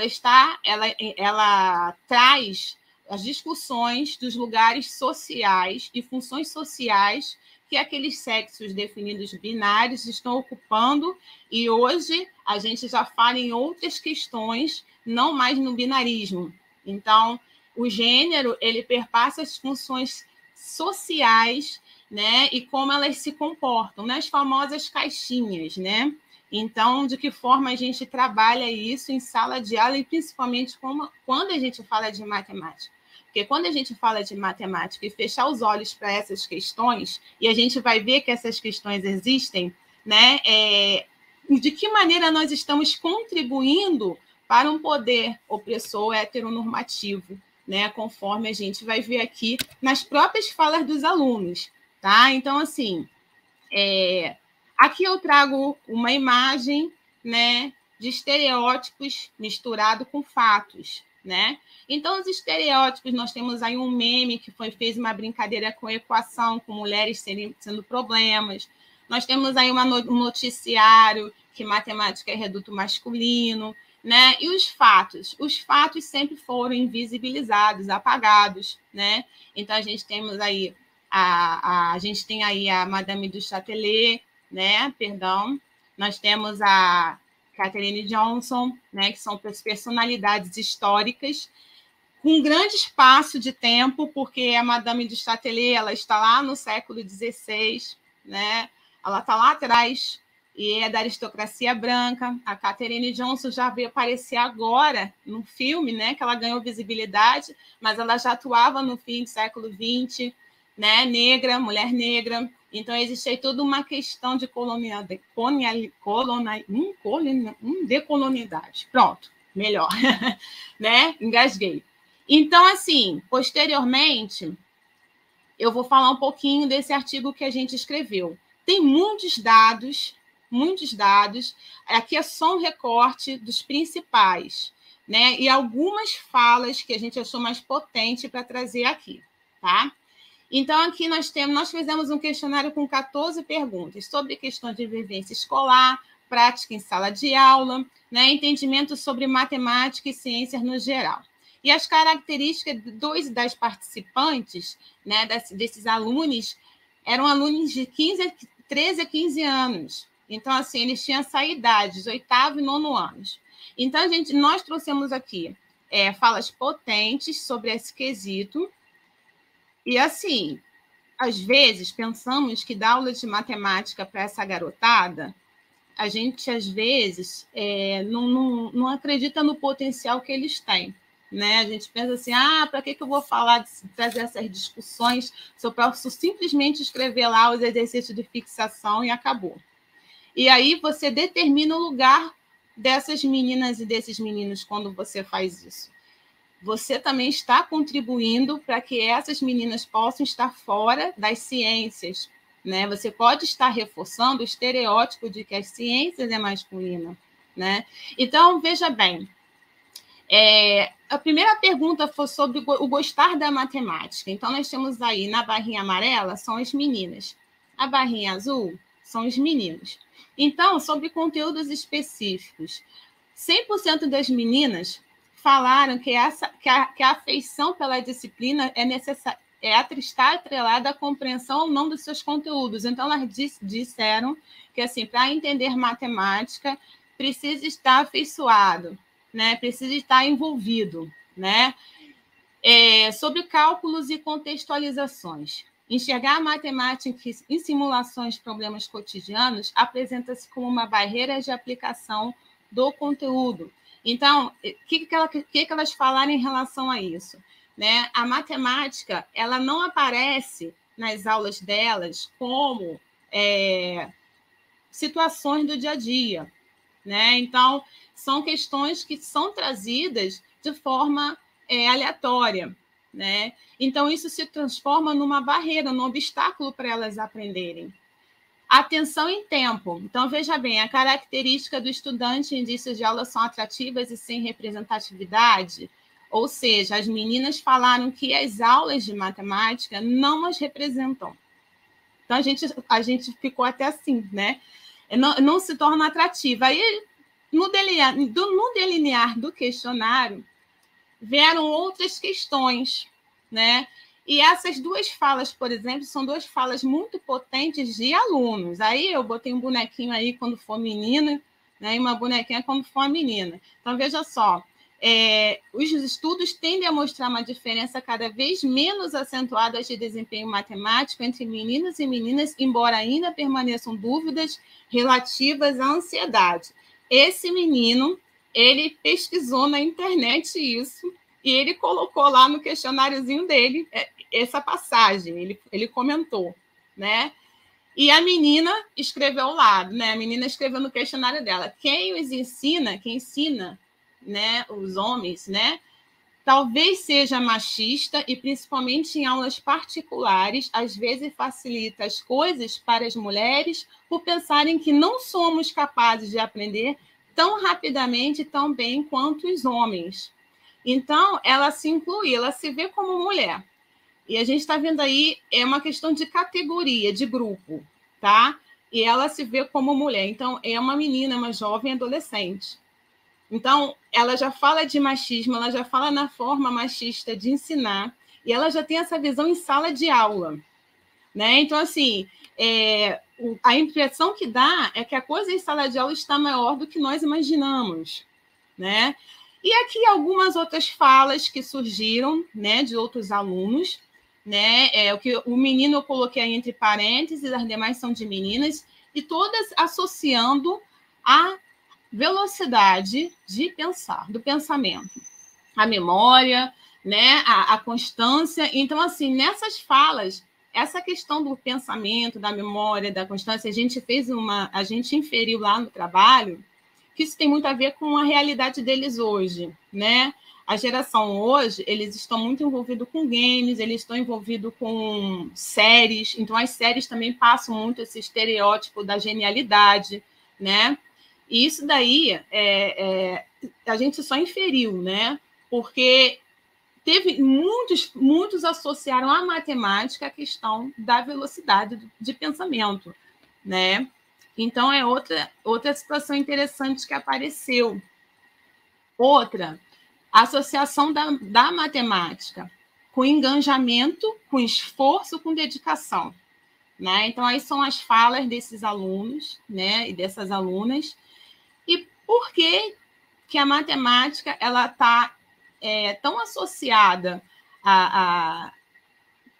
Ela traz as discussões dos lugares sociais e funções sociais que aqueles sexos definidos binários estão ocupando, e hoje a gente já fala em outras questões, não mais no binarismo. Então, o gênero, ele perpassa as funções sociais, né, e como elas se comportam, nas famosas caixinhas, né? Então, de que forma a gente trabalha isso em sala de aula, e principalmente quando a gente fala de matemática. Porque quando a gente fala de matemática e fechar os olhos para essas questões, e a gente vai ver que essas questões existem, né? De que maneira nós estamos contribuindo para um poder opressor heteronormativo, né? Conforme a gente vai ver aqui nas próprias falas dos alunos, tá? Então, assim, aqui eu trago uma imagem, né, de estereótipos misturado com fatos, né? Então, os estereótipos, nós temos aí um meme que fez uma brincadeira com equação, com mulheres sendo problemas. Nós temos aí um noticiário que matemática é reduto masculino, né? E os fatos sempre foram invisibilizados, apagados, né? Então, a gente temos aí a gente tem aí a Madame du Châtelet, né? Perdão. Nós temos a Katherine Johnson, né? Que são personalidades históricas com um grande espaço de tempo, porque a Madame du Châtelet, ela está lá no século XVI, né? Ela está lá atrás, e é da aristocracia branca. A Katherine Johnson já veio aparecer agora no filme, né? Que ela ganhou visibilidade, mas ela já atuava no fim do século XX, né? Negra, mulher negra. Então, existe aí toda uma questão de decolonialidade. Pronto, melhor. Né? Engasguei. Então, assim, posteriormente, eu vou falar um pouquinho desse artigo que a gente escreveu. Tem muitos dados. Aqui é só um recorte dos principais, né? E algumas falas que a gente achou mais potente para trazer aqui, tá? Então, aqui nós fizemos um questionário com 14 perguntas sobre questões de vivência escolar, prática em sala de aula, né? Entendimento sobre matemática e ciências no geral. E as características das participantes, né, desses alunos, eram alunos de 13 a 15 anos. Então, assim, eles tinham essa idade, os 8º e 9º anos. Então, nós trouxemos aqui falas potentes sobre esse quesito. E, assim, às vezes, pensamos que dar aula de matemática para essa garotada, a gente, às vezes, não acredita no potencial que eles têm. Né? A gente pensa assim, para que eu vou trazer essas discussões se eu posso simplesmente escrever lá os exercícios de fixação e acabou. E aí você determina o lugar dessas meninas e desses meninos quando você faz isso. Você também está contribuindo para que essas meninas possam estar fora das ciências. Né? Você pode estar reforçando o estereótipo de que as ciências é masculina. Né? Então, veja bem, a primeira pergunta foi sobre o gostar da matemática. Então, nós temos aí, na barrinha amarela, são as meninas. A barrinha azul são os meninos. Então, sobre conteúdos específicos, 100% das meninas falaram que a afeição pela disciplina está atrelada à compreensão ou não dos seus conteúdos. Então, elas disseram que, assim, para entender matemática, precisa estar afeiçoado, né? Precisa estar envolvido, né? Sobre cálculos e contextualizações. Enxergar a matemática em simulações de problemas cotidianos apresenta-se como uma barreira de aplicação do conteúdo. Então, o que elas falaram em relação a isso? Né? A matemática ela não aparece nas aulas delas como situações do dia a dia. Né? Então, são questões que são trazidas de forma aleatória. Né? Então, isso se transforma numa barreira, num obstáculo para elas aprenderem. Atenção em tempo. Então, veja bem, a característica do estudante em indícios de aula são atrativas e sem representatividade, ou seja, as meninas falaram que as aulas de matemática não as representam. Então, a gente ficou até assim, né? Não se torna atrativa. Aí, no delinear do questionário, vieram outras questões, né? E essas duas falas, por exemplo, são duas falas muito potentes de alunos. Aí eu botei um bonequinho aí quando for menina, né? E uma bonequinha quando for menina. Então, veja só, os estudos tendem a mostrar uma diferença cada vez menos acentuada de desempenho matemático entre meninos e meninas, embora ainda permaneçam dúvidas relativas à ansiedade. Esse menino, ele pesquisou na internet isso e ele colocou lá no questionáriozinho dele essa passagem, ele comentou, né? E a menina escreveu ao lado, né? A menina escreveu no questionário dela, quem ensina, né, os homens, né, talvez seja machista e principalmente em aulas particulares, às vezes facilita as coisas para as mulheres por pensarem que não somos capazes de aprender tão rapidamente, tão bem quanto os homens. Então, ela se inclui, ela se vê como mulher. E a gente está vendo aí, é uma questão de categoria, de grupo, tá? E ela se vê como mulher. Então, é uma menina, uma jovem adolescente. Então, ela já fala de machismo, ela já fala na forma machista de ensinar, e ela já tem essa visão em sala de aula. Né? Então, assim, a impressão que dá é que a coisa em sala de aula está maior do que nós imaginamos. Né? E aqui algumas outras falas que surgiram, né, de outros alunos. Né? O menino eu coloquei aí entre parênteses, as demais são de meninas, e todas associando a velocidade de pensar, do pensamento, a memória, né, a constância. Então, assim, nessas falas, essa questão do pensamento, da memória, da constância, a gente inferiu lá no trabalho que isso tem muito a ver com a realidade deles hoje, né? A geração hoje, eles estão muito envolvidos com games, eles estão envolvidos com séries, então as séries também passam muito esse estereótipo da genialidade, né? E isso daí a gente só inferiu, né? Porque muitos associaram a matemática à questão da velocidade de pensamento, né? Então, é outra situação interessante que apareceu. Outra, a associação da matemática com engajamento, com esforço, com dedicação. Né? Então, aí são as falas desses alunos, né, e dessas alunas. E por que a matemática ela está tão associada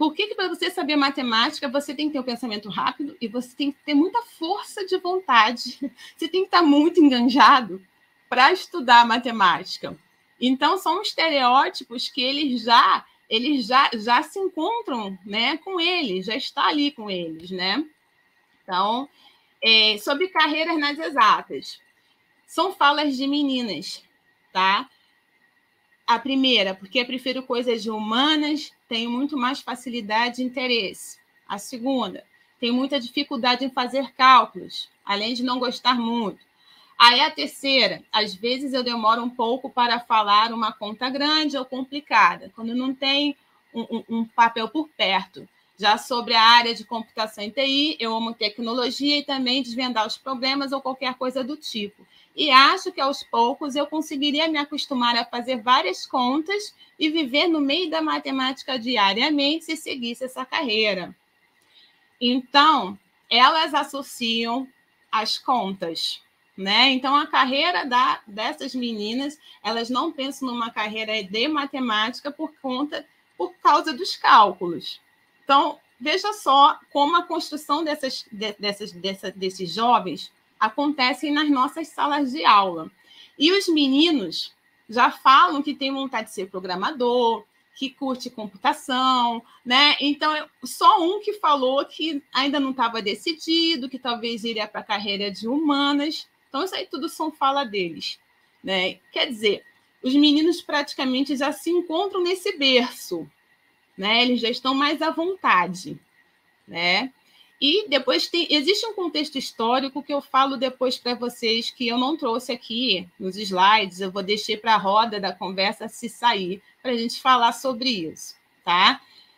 Por que para você saber matemática, você tem que ter um pensamento rápido e você tem que ter muita força de vontade. Você tem que estar muito enganjado para estudar matemática. Então, são estereótipos que eles já se encontram, né, com eles, já está ali com eles, né? Então, sobre carreiras nas exatas. São falas de meninas, tá? A primeira, porque eu prefiro coisas de humanas, tenho muito mais facilidade e interesse. A segunda, tenho muita dificuldade em fazer cálculos, além de não gostar muito. Aí a terceira, às vezes eu demoro um pouco para falar uma conta grande ou complicada, quando não tem um papel por perto. Já sobre a área de computação e TI, eu amo tecnologia e também desvendar os problemas ou qualquer coisa do tipo. E acho que, aos poucos, eu conseguiria me acostumar a fazer várias contas e viver no meio da matemática diariamente se seguisse essa carreira. Então, elas associam as contas, né? Então, a carreira dessas meninas, elas não pensam numa carreira de matemática por causa dos cálculos. Então, veja só como a construção desses jovens acontecem nas nossas salas de aula. E os meninos já falam que tem vontade de ser programador, que curte computação, né? Então, só um que falou que ainda não estava decidido, que talvez iria para a carreira de humanas. Então, isso aí tudo são fala deles, né? Quer dizer, os meninos praticamente já se encontram nesse berço, né? Eles já estão mais à vontade, né? E depois existe um contexto histórico que eu falo depois para vocês, que eu não trouxe aqui nos slides, eu vou deixar para a roda da conversa se sair, para a gente falar sobre isso, tá?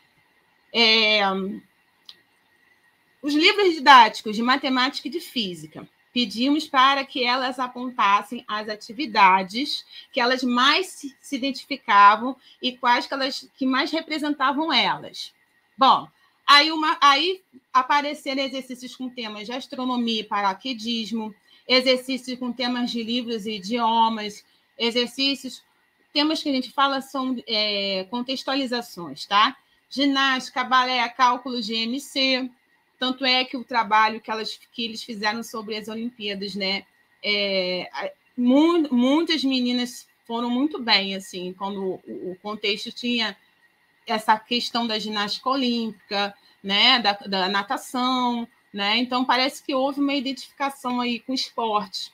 Os livros didáticos de matemática e de física, pedimos para que elas apontassem as atividades que elas mais se identificavam e quais que mais representavam elas. Bom, aí apareceram exercícios com temas de astronomia e paraquedismo, exercícios com temas de livros e idiomas, temas que a gente fala são contextualizações, tá? Ginástica, balé, cálculo de MC, tanto é que o trabalho que eles fizeram sobre as Olimpíadas, né? Muitas meninas foram muito bem, assim, quando o contexto tinha essa questão da ginástica olímpica, né, da natação, né? Então parece que houve uma identificação aí com o esporte.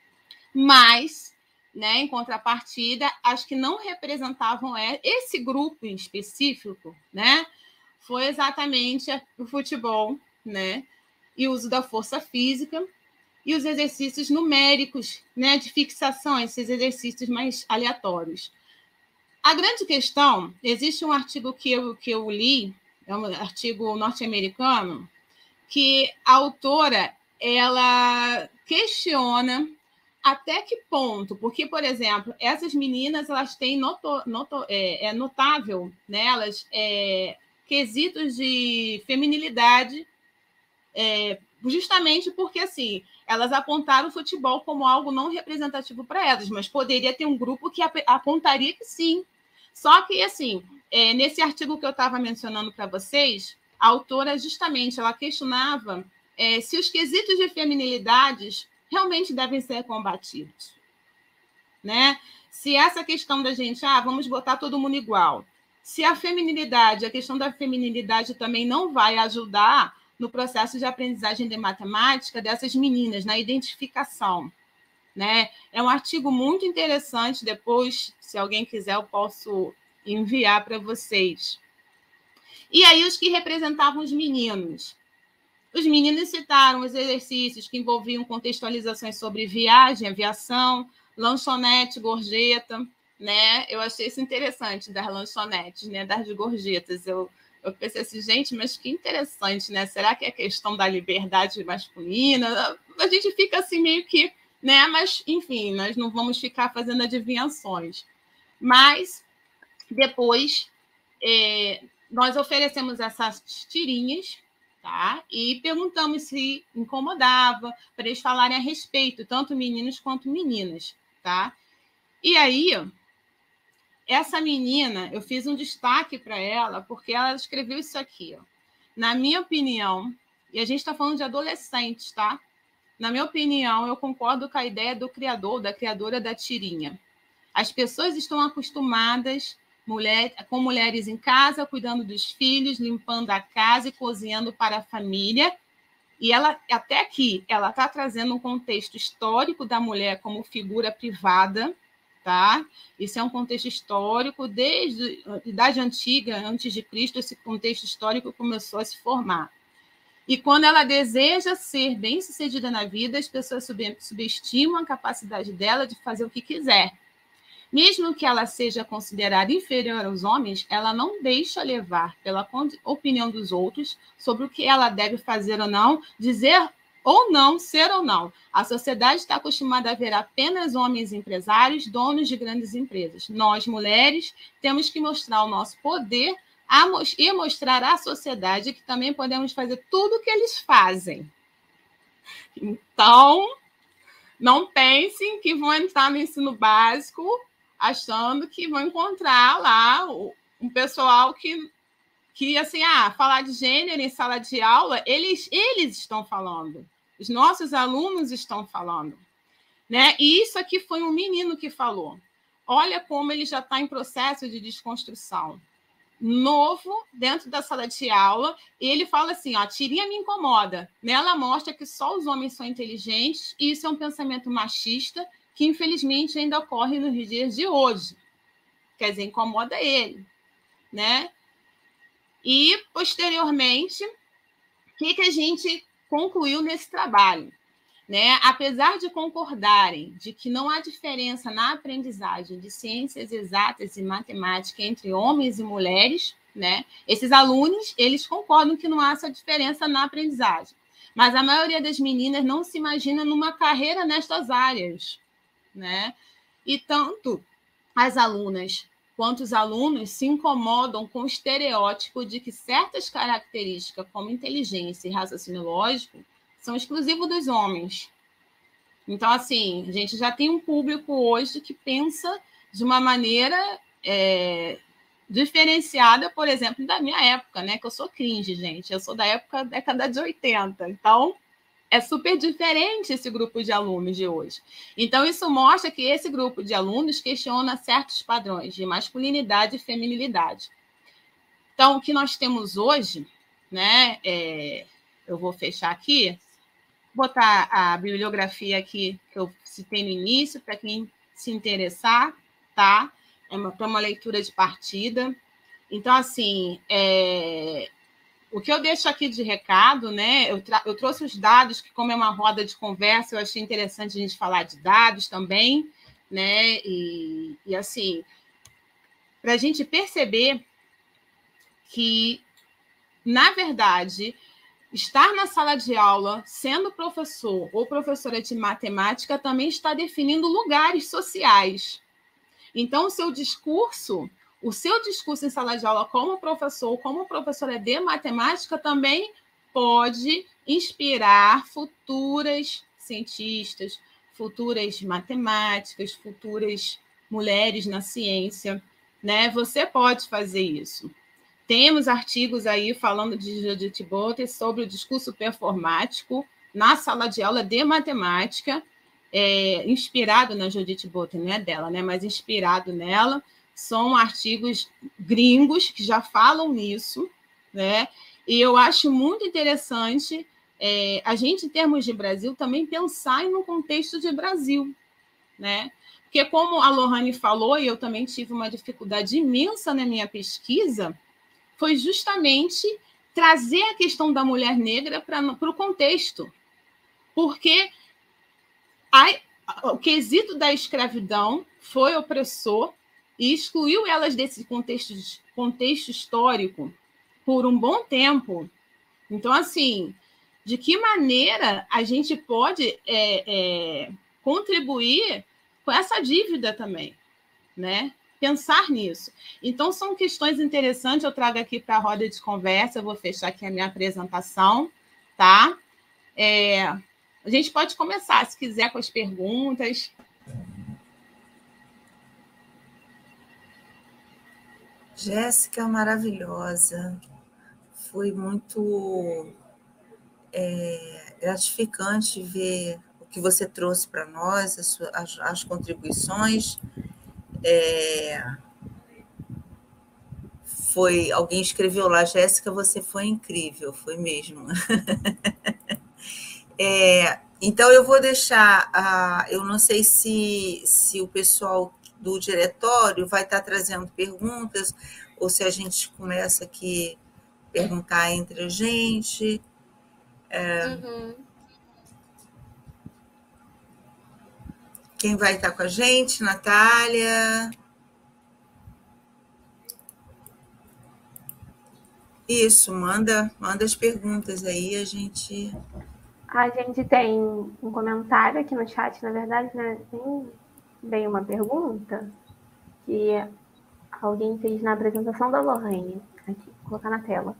Mas, né, em contrapartida, as que não representavam esse grupo em específico, né, foi exatamente o futebol, né, e o uso da força física e os exercícios numéricos, né, de fixação, esses exercícios mais aleatórios. A grande questão, existe um artigo que eu li, é um artigo norte-americano, que a autora ela questiona até que ponto, porque, por exemplo, essas meninas elas têm notável nelas quesitos de feminilidade, justamente porque assim elas apontaram o futebol como algo não representativo para elas, mas poderia ter um grupo que apontaria que sim. Só que, assim, nesse artigo que eu estava mencionando para vocês, a autora, justamente, ela questionava se os quesitos de feminilidades realmente devem ser combatidos, né? Se essa questão da gente, vamos botar todo mundo igual, se a questão da feminilidade também não vai ajudar no processo de aprendizagem de matemática dessas meninas, na identificação, né? É um artigo muito interessante, depois, se alguém quiser, eu posso enviar para vocês. E aí, os que representavam os meninos. Os meninos citaram os exercícios que envolviam contextualizações sobre viagem, aviação, lanchonete, gorjeta, né? Eu achei isso interessante, das lanchonetes, né? Das gorjetas. Eu pensei assim, gente, mas que interessante, né? Será que é questão da liberdade masculina? A gente fica assim meio que, né? Mas, enfim, nós não vamos ficar fazendo adivinhações. Mas, depois, nós oferecemos essas tirinhas, tá? E perguntamos se incomodava, para eles falarem a respeito, tanto meninos quanto meninas, tá? E aí, essa menina, eu fiz um destaque para ela, porque ela escreveu isso aqui. Ó. Na minha opinião, e a gente está falando de adolescentes, tá? Na minha opinião, eu concordo com a ideia do criador, da criadora da tirinha. As pessoas estão acostumadas com mulheres em casa, cuidando dos filhos, limpando a casa e cozinhando para a família. E ela, até aqui, ela está trazendo um contexto histórico da mulher como figura privada, tá? Isso é um contexto histórico, desde a Idade Antiga, antes de Cristo, esse contexto histórico começou a se formar. E quando ela deseja ser bem-sucedida na vida, as pessoas subestimam a capacidade dela de fazer o que quiser. Mesmo que ela seja considerada inferior aos homens, ela não deixa levar pela opinião dos outros sobre o que ela deve fazer ou não, dizer ou não, ser ou não. A sociedade está acostumada a ver apenas homens empresários, donos de grandes empresas. Nós, mulheres, temos que mostrar o nosso poder e mostrar à sociedade que também podemos fazer tudo o que eles fazem. Então, não pensem que vão entrar no ensino básico achando que vão encontrar lá um pessoal que assim, falar de gênero em sala de aula, eles estão falando. Os nossos alunos estão falando. Né? E isso aqui foi um menino que falou. Olha como ele já está em processo de desconstrução. Novo, dentro da sala de aula, e ele fala assim, ó, a tirinha me incomoda. Nela mostra que só os homens são inteligentes, e isso é um pensamento machista que, infelizmente, ainda ocorre nos dias de hoje. Quer dizer, incomoda ele. Né? E, posteriormente, o que a gente concluiu nesse trabalho? Né? Apesar de concordarem de que não há diferença na aprendizagem de ciências exatas e matemática entre homens e mulheres, né? Esses alunos, eles concordam que não há essa diferença na aprendizagem. Mas a maioria das meninas não se imagina numa carreira nestas áreas. Né? E tanto as alunas quanto os alunos se incomodam com o estereótipo de que certas características, como inteligência e raciocínio lógico, são exclusivos dos homens. Então, assim, a gente já tem um público hoje que pensa de uma maneira diferenciada, por exemplo, da minha época, né? Que eu sou cringe, gente. Eu sou da década de 80. Então, é super diferente esse grupo de alunos de hoje. Então, isso mostra que esse grupo de alunos questiona certos padrões de masculinidade e feminilidade. Então, o que nós temos hoje, né? Eu vou fechar aqui, botar a bibliografia aqui que eu citei no início, para quem se interessar, tá? Para uma leitura de partida. Então, assim, o que eu deixo aqui de recado, né? Eu trouxe os dados, que como é uma roda de conversa, eu achei interessante a gente falar de dados também, né? E assim, para a gente perceber que, na verdade, estar na sala de aula, sendo professor ou professora de matemática, também está definindo lugares sociais. Então, o seu discurso em sala de aula como professor, como professora de matemática, também pode inspirar futuras cientistas, futuras matemáticas, futuras mulheres na ciência. Né? Você pode fazer isso. Temos artigos aí falando de Judith Butler sobre o discurso performático na sala de aula de matemática, inspirado na Judith Butler, não é dela, né? Mas inspirado nela. São artigos gringos que já falam nisso, né? E eu acho muito interessante a gente, em termos de Brasil, também pensar no contexto de Brasil, né? Porque, como a Lohane falou, e eu também tive uma dificuldade imensa na minha pesquisa, foi justamente trazer a questão da mulher negra para o contexto. Porque o quesito da escravidão foi opressor e excluiu elas desse contexto histórico por um bom tempo. Então, assim, de que maneira a gente pode contribuir com essa dívida também, né? Pensar nisso. Então, são questões interessantes, eu trago aqui para a roda de conversa, eu vou fechar aqui a minha apresentação, tá? A gente pode começar, se quiser, com as perguntas. Jéssica, maravilhosa. Foi muito gratificante ver o que você trouxe para nós, as contribuições. Alguém escreveu lá, Jéssica, você foi incrível, foi mesmo. Então, eu vou deixar, eu não sei se o pessoal do diretório vai estar trazendo perguntas, ou se a gente começa aqui a perguntar entre a gente. Quem vai estar com a gente? Natália? Isso, manda as perguntas aí, a gente tem um comentário aqui no chat, na verdade, né? Tem bem uma pergunta que alguém fez na apresentação da Lorraine. Aqui, vou colocar na tela.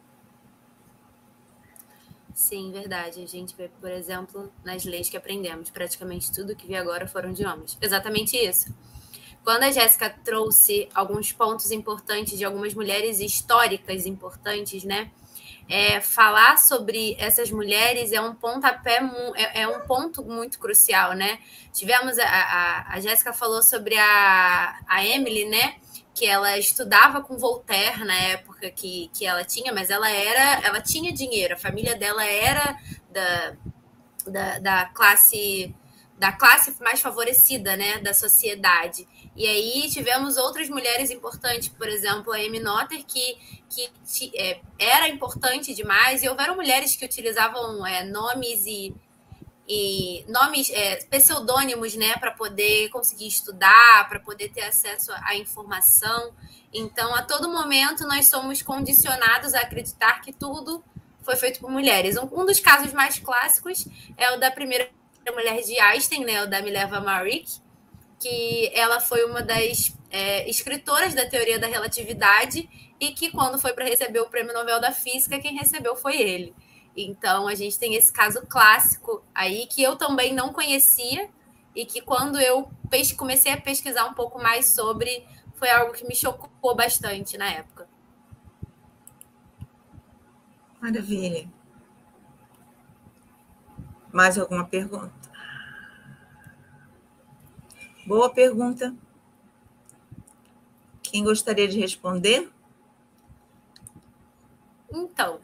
Sim, verdade. A gente vê, por exemplo, nas leis que aprendemos, praticamente tudo que vi agora foram de homens. Exatamente isso. Quando a Jéssica trouxe alguns pontos importantes de algumas mulheres históricas importantes, né? Falar sobre essas mulheres é um pontapé, é um ponto muito crucial, né? Tivemos a Jéssica falou sobre a Emily, né? Que ela estudava com Voltaire na época que ela tinha, mas ela tinha dinheiro, a família dela era da classe mais favorecida, né, da sociedade. E aí tivemos outras mulheres importantes, por exemplo, a Amy Noether, que era importante demais, e houveram mulheres que utilizavam nomes e nomes, pseudônimos, né, para poder conseguir estudar, para poder ter acesso à informação. Então, a todo momento, nós somos condicionados a acreditar que tudo foi feito por mulheres. Um dos casos mais clássicos é o da primeira mulher de Einstein, né, o da Mileva Maric, que ela foi uma das escritoras da teoria da relatividade e que, quando foi para receber o Prêmio Nobel da Física, quem recebeu foi ele. Então, a gente tem esse caso clássico aí, que eu também não conhecia, e que, quando eu comecei a pesquisar um pouco mais sobre, foi algo que me chocou bastante na época. Maravilha. Mais alguma pergunta? Boa pergunta. Quem gostaria de responder? Então,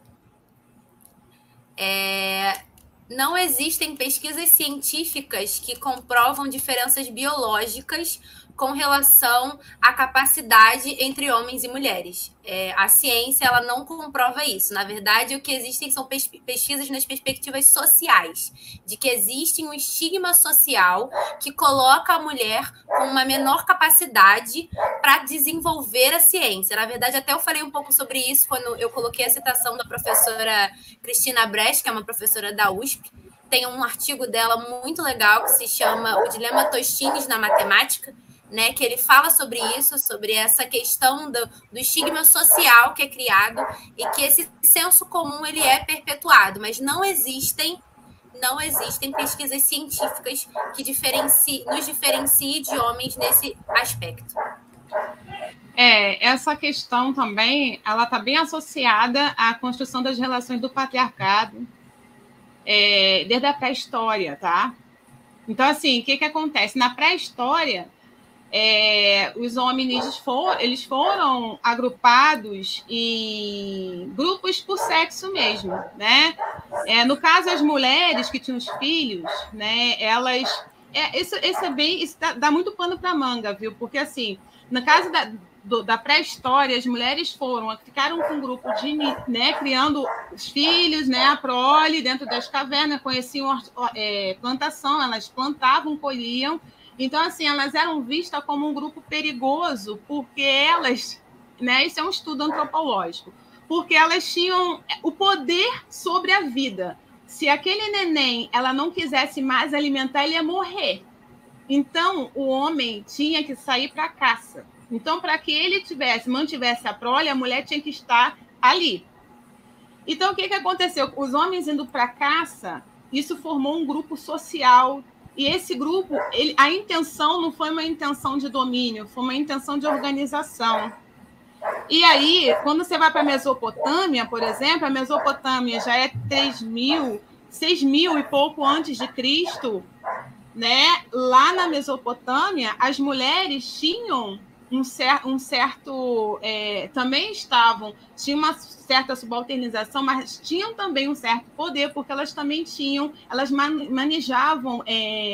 não existem pesquisas científicas que comprovam diferenças biológicas com relação à capacidade entre homens e mulheres. A ciência, ela não comprova isso. Na verdade, o que existem são pesquisas nas perspectivas sociais, de que existe um estigma social que coloca a mulher com uma menor capacidade para desenvolver a ciência. Na verdade, até eu falei um pouco sobre isso quando eu coloquei a citação da professora Cristina Bresch, que é uma professora da USP. Tem um artigo dela muito legal que se chama O Dilema Tostines na Matemática, né, que ele fala sobre isso, sobre essa questão do estigma social que é criado e que esse senso comum ele é perpetuado, mas não existem pesquisas científicas que nos diferenciem de homens nesse aspecto. Essa questão também, ela está bem associada à construção das relações do patriarcado, desde a pré-história, tá? Então, assim, o que acontece? Na pré-história, os hominídeos eles foram agrupados em grupos por sexo mesmo, né? No caso, as mulheres que tinham os filhos, né? Elas... Isso dá muito pano para manga, viu? Porque, assim, no caso da pré-história, as mulheres ficaram com um grupo de, né, criando os filhos, né, a prole dentro das cavernas, conheciam plantação, elas plantavam, colhiam. Então, assim, elas eram vistas como um grupo perigoso, porque elas, né, isso é um estudo antropológico, porque elas tinham o poder sobre a vida. Se aquele neném ela não quisesse mais alimentar, ele ia morrer. Então, o homem tinha que sair para a caça. Então, para que ele mantivesse a prole, a mulher tinha que estar ali. Então, o que aconteceu? Os homens indo para a caça, isso formou um grupo social. E esse grupo, a intenção não foi uma intenção de domínio, foi uma intenção de organização. E aí, quando você vai para a Mesopotâmia, por exemplo, a Mesopotâmia já é 6.000 e pouco antes de Cristo, né? Lá na Mesopotâmia, as mulheres tinham também tinham uma certa subalternização, mas tinham também um certo poder, porque elas também elas manejavam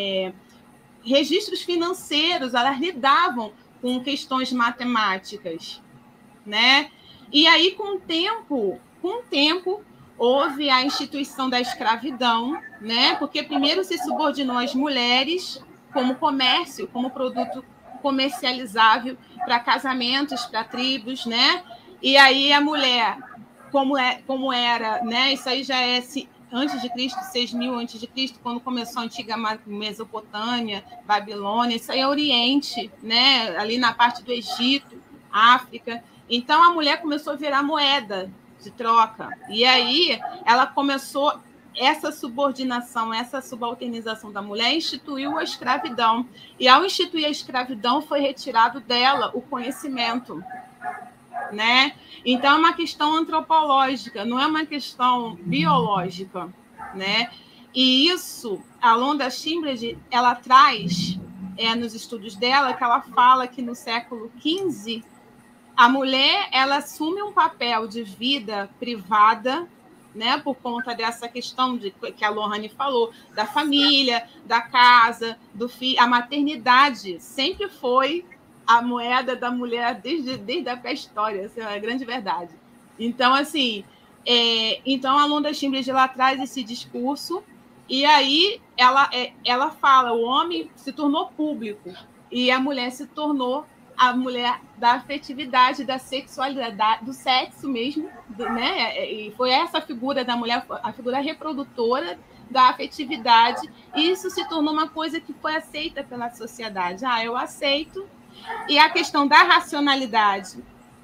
registros financeiros, elas lidavam com questões matemáticas, né? E aí, com o tempo, houve a instituição da escravidão, né? Porque primeiro se subordinou as mulheres como comércio, como produto comercializável para casamentos, para tribos, né? E aí a mulher, como era, né? Isso aí já é antes de Cristo, 6.000 antes de Cristo, quando começou a antiga Mesopotâmia, Babilônia, isso aí é Oriente, né? Ali na parte do Egito, África. Então a mulher começou a virar moeda de troca. E aí ela começou essa subordinação, essa subalternização da mulher, instituiu a escravidão. E ao instituir a escravidão, foi retirado dela o conhecimento, né? Então, é uma questão antropológica, não é uma questão biológica, né? E isso, a Londa Shimbridge, ela traz nos estudos dela, que ela fala que no século XV, a mulher ela assume um papel de vida privada, né, por conta dessa questão que a Lohane falou, da família, da casa, do filho. A maternidade sempre foi a moeda da mulher desde a pré-história, essa é a grande verdade. Então, assim, então a Londa Shimbridge ela traz esse discurso e aí ela fala, o homem se tornou público e a mulher se tornou a mulher da afetividade, da sexualidade, do sexo mesmo, né? E foi essa figura da mulher, a figura reprodutora da afetividade, e isso se tornou uma coisa que foi aceita pela sociedade. Eu aceito. E a questão da racionalidade,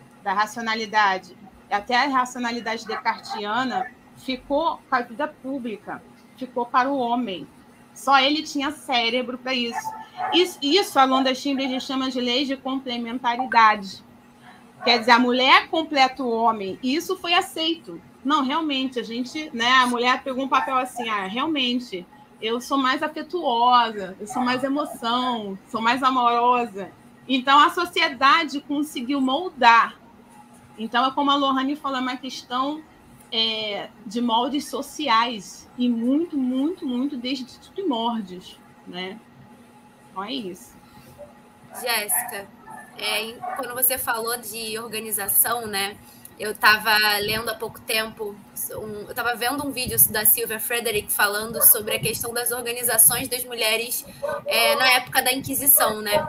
até a racionalidade descartiana, ficou com a vida pública, ficou para o homem. Só ele tinha cérebro para isso. Isso a Londa Shimbridge chama de lei de complementaridade. Quer dizer, a mulher completa o homem, e isso foi aceito. Não, realmente, a mulher pegou um papel assim, realmente, eu sou mais afetuosa, eu sou mais emoção, sou mais amorosa. Então, a sociedade conseguiu moldar. Então, é como a Lohane falou, é uma questão de moldes sociais, e muito, muito, muito desde os primórdios, né? Então, é isso. Jéssica, quando você falou de organização, né? Eu estava lendo há pouco tempo, eu estava vendo um vídeo da Sylvia Frederick falando sobre a questão das organizações das mulheres na época da Inquisição, né?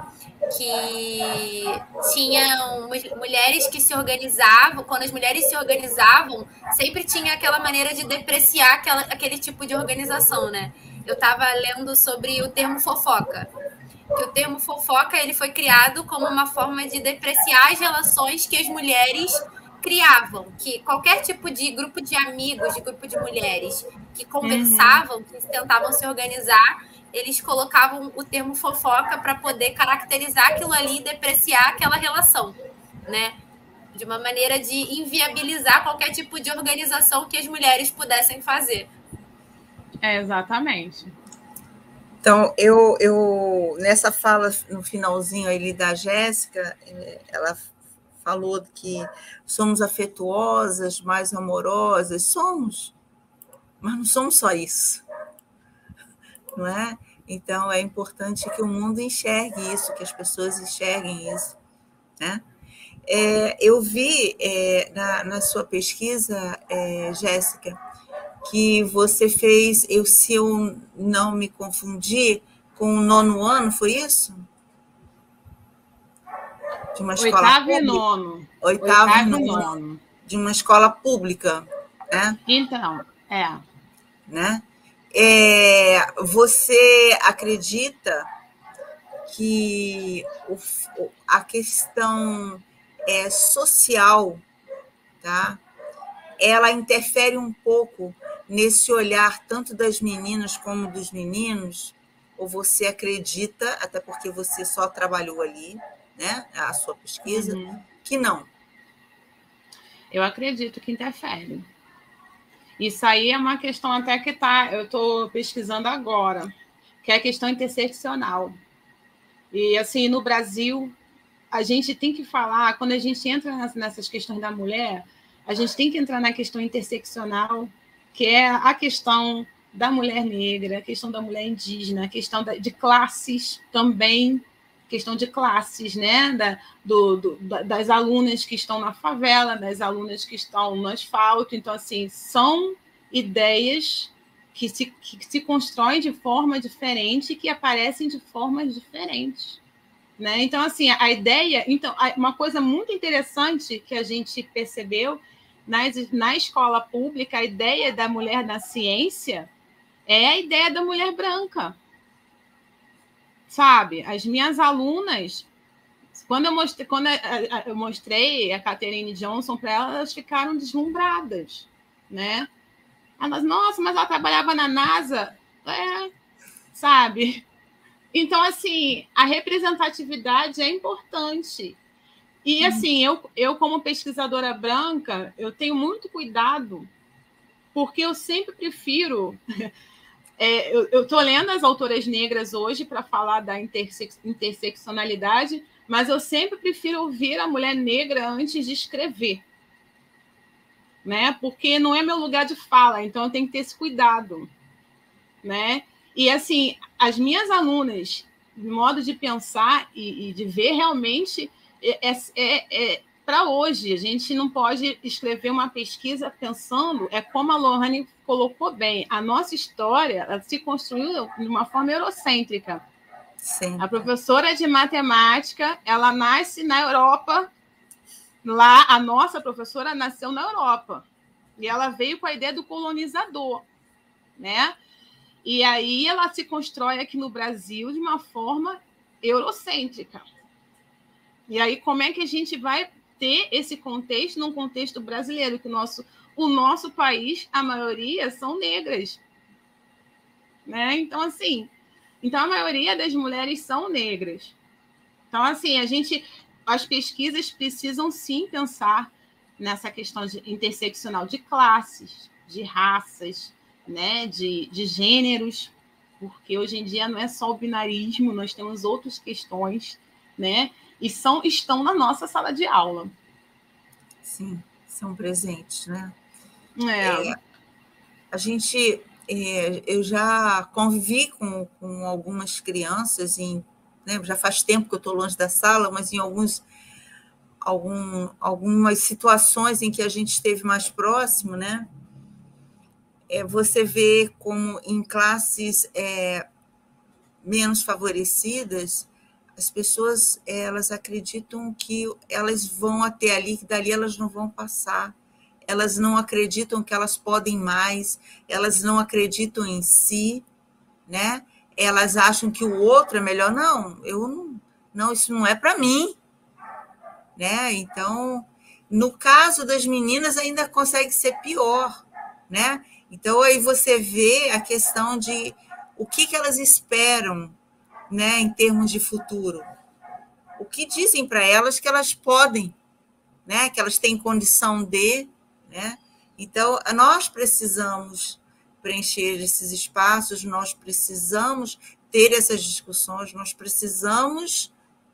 Que tinham mulheres que se organizavam, quando as mulheres se organizavam, sempre tinha aquela maneira de depreciar aquele tipo de organização, né? Eu estava lendo sobre o termo fofoca, que o termo fofoca ele foi criado como uma forma de depreciar as relações que as mulheres criavam, que qualquer tipo de grupo de amigos, de grupo de mulheres que conversavam, que tentavam se organizar, eles colocavam o termo fofoca para poder caracterizar aquilo ali e depreciar aquela relação, né? De uma maneira de inviabilizar qualquer tipo de organização que as mulheres pudessem fazer. Exatamente. Então, eu nessa fala, no finalzinho ali da Jéssica, ela falou que somos afetuosas, mais amorosas, somos, mas não somos só isso, não é? Então, é importante que o mundo enxergue isso, que as pessoas enxerguem isso, né? Eu vi na sua pesquisa, Jéssica, que você fez, se eu não me confundi, com o 9º ano, foi isso? De uma escola Oitavo e nono. Oitavo e nono. De uma escola pública, né? Então, né? Você acredita que a questão social, tá? Ela interfere um pouco nesse olhar tanto das meninas como dos meninos? Ou você acredita, até porque você só trabalhou ali, né, a sua pesquisa, que não? Eu acredito que interfere. Isso aí é uma questão até que eu estou pesquisando agora, que é a questão interseccional. E, assim, no Brasil, a gente tem que falar, quando a gente entra nessas questões da mulher, a gente tem que entrar na questão interseccional, que é a questão da mulher negra, a questão da mulher indígena, a questão de classes também, questão de classes, né? Das alunas que estão na favela, das alunas que estão no asfalto. Então, assim, são ideias que se constroem de forma diferente e que aparecem de formas diferentes. Né? Então, assim, a ideia... Então, uma coisa muito interessante que a gente percebeu na escola pública, a ideia da mulher na ciência é a ideia da mulher branca. Sabe? As minhas alunas, quando eu mostrei a Catherine Johnson para elas, elas ficaram deslumbradas, né? Elas, nossa, mas ela trabalhava na NASA? Sabe? Então, assim, a representatividade é importante. E, assim, eu como pesquisadora branca, eu tenho muito cuidado, porque eu sempre prefiro... eu estou lendo as autoras negras hoje para falar da interseccionalidade, mas eu sempre prefiro ouvir a mulher negra antes de escrever, né? Porque não é meu lugar de fala, então eu tenho que ter esse cuidado, né? E, assim, as minhas alunas, de modo de pensar e de ver realmente, para hoje, a gente não pode escrever uma pesquisa pensando, como a Lohane colocou bem, a nossa história ela se construiu de uma forma eurocêntrica. Sim. A professora de matemática, ela nasce na Europa, lá a nossa professora nasceu na Europa, e ela veio com a ideia do colonizador, né? E aí ela se constrói aqui no Brasil de uma forma eurocêntrica. E aí como é que a gente vai ter esse contexto num contexto brasileiro, que o nosso país, a maioria são negras, né? Então, assim, a maioria das mulheres são negras. Então, assim, as pesquisas precisam sim pensar nessa questão interseccional de classes, de raças, né? de gêneros, porque hoje em dia não é só o binarismo, nós temos outras questões, né? E estão na nossa sala de aula. Sim, são presentes, né? Eu já convivi com algumas crianças, né, já faz tempo que eu estou longe da sala, mas em algumas situações em que a gente esteve mais próximo, né? Você vê como em classes menos favorecidas, as pessoas elas acreditam que elas vão até ali, que dali elas não vão passar. Elas não acreditam que elas podem mais, elas não acreditam em si, né? Elas acham que o outro é melhor. Não, isso não é para mim, né? Então, no caso das meninas ainda consegue ser pior, né? Então aí você vê a questão de o que elas esperam, né, em termos de futuro. O que dizem para elas que elas podem, né, que elas têm condição de, né? Então, nós precisamos preencher esses espaços, nós precisamos ter essas discussões, nós precisamos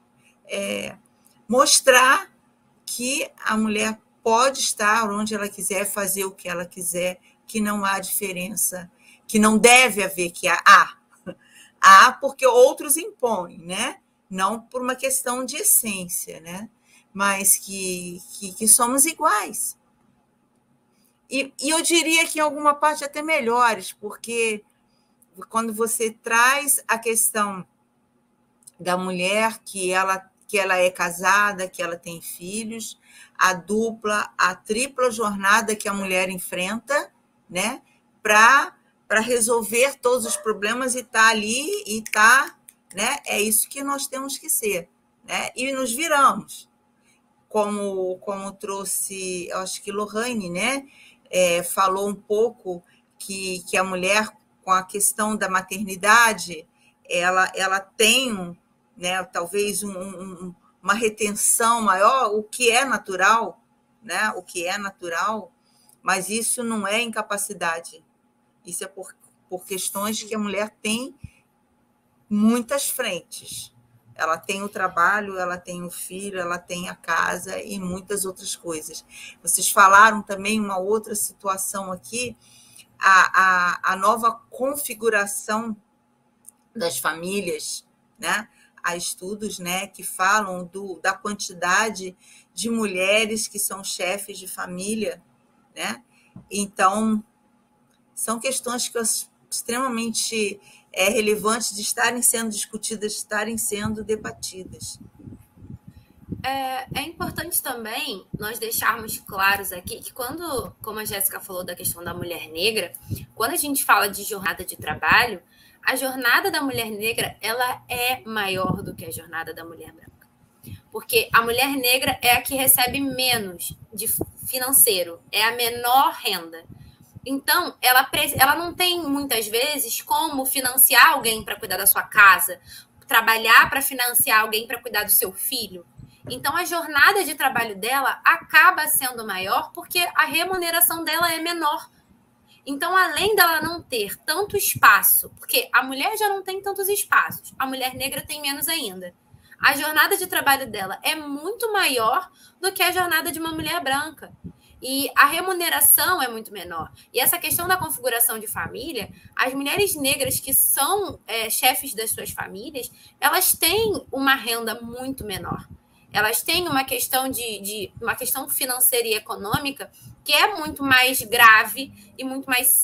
mostrar que a mulher pode estar onde ela quiser, fazer o que ela quiser, que não há diferença, que não deve haver, que há porque outros impõem, né? Não por uma questão de essência, né? Mas que somos iguais. E eu diria que em alguma parte até melhores, porque quando você traz a questão da mulher, que ela é casada, que ela tem filhos, a dupla, a tripla jornada que a mulher enfrenta, né? Para resolver todos os problemas e estar ali e estar, né? É isso que nós temos que ser, né? E nos viramos, como trouxe, acho que Lohane, né? Falou um pouco que a mulher, com a questão da maternidade, ela tem, né? Talvez uma retenção maior, o que é natural, né, o que é natural, mas isso não é incapacidade. Isso é por questões que a mulher tem muitas frentes. Ela tem o trabalho, ela tem o filho, ela tem a casa e muitas outras coisas. Vocês falaram também uma outra situação aqui, a nova configuração das famílias, né? Há estudos, né, que falam da quantidade de mulheres que são chefes de família, né? Então, são questões que extremamente relevantes de estarem sendo discutidas, de estarem sendo debatidas. É importante também nós deixarmos claros aqui que quando, como a Jéssica falou da questão da mulher negra, quando a gente fala de jornada de trabalho, a jornada da mulher negra ela é maior do que a jornada da mulher branca. Porque a mulher negra é a que recebe menos de financeiro, é a menor renda. Então, ela não tem, muitas vezes, como financiar alguém para cuidar da sua casa, trabalhar para financiar alguém para cuidar do seu filho. Então, a jornada de trabalho dela acaba sendo maior porque a remuneração dela é menor. Então, além dela não ter tanto espaço, porque a mulher já não tem tantos espaços, a mulher negra tem menos ainda. A jornada de trabalho dela é muito maior do que a jornada de uma mulher branca. E a remuneração é muito menor. E essa questão da configuração de família, as mulheres negras que são chefes das suas famílias, elas têm uma renda muito menor. Elas têm uma questão uma questão financeira e econômica que é muito mais grave e muito mais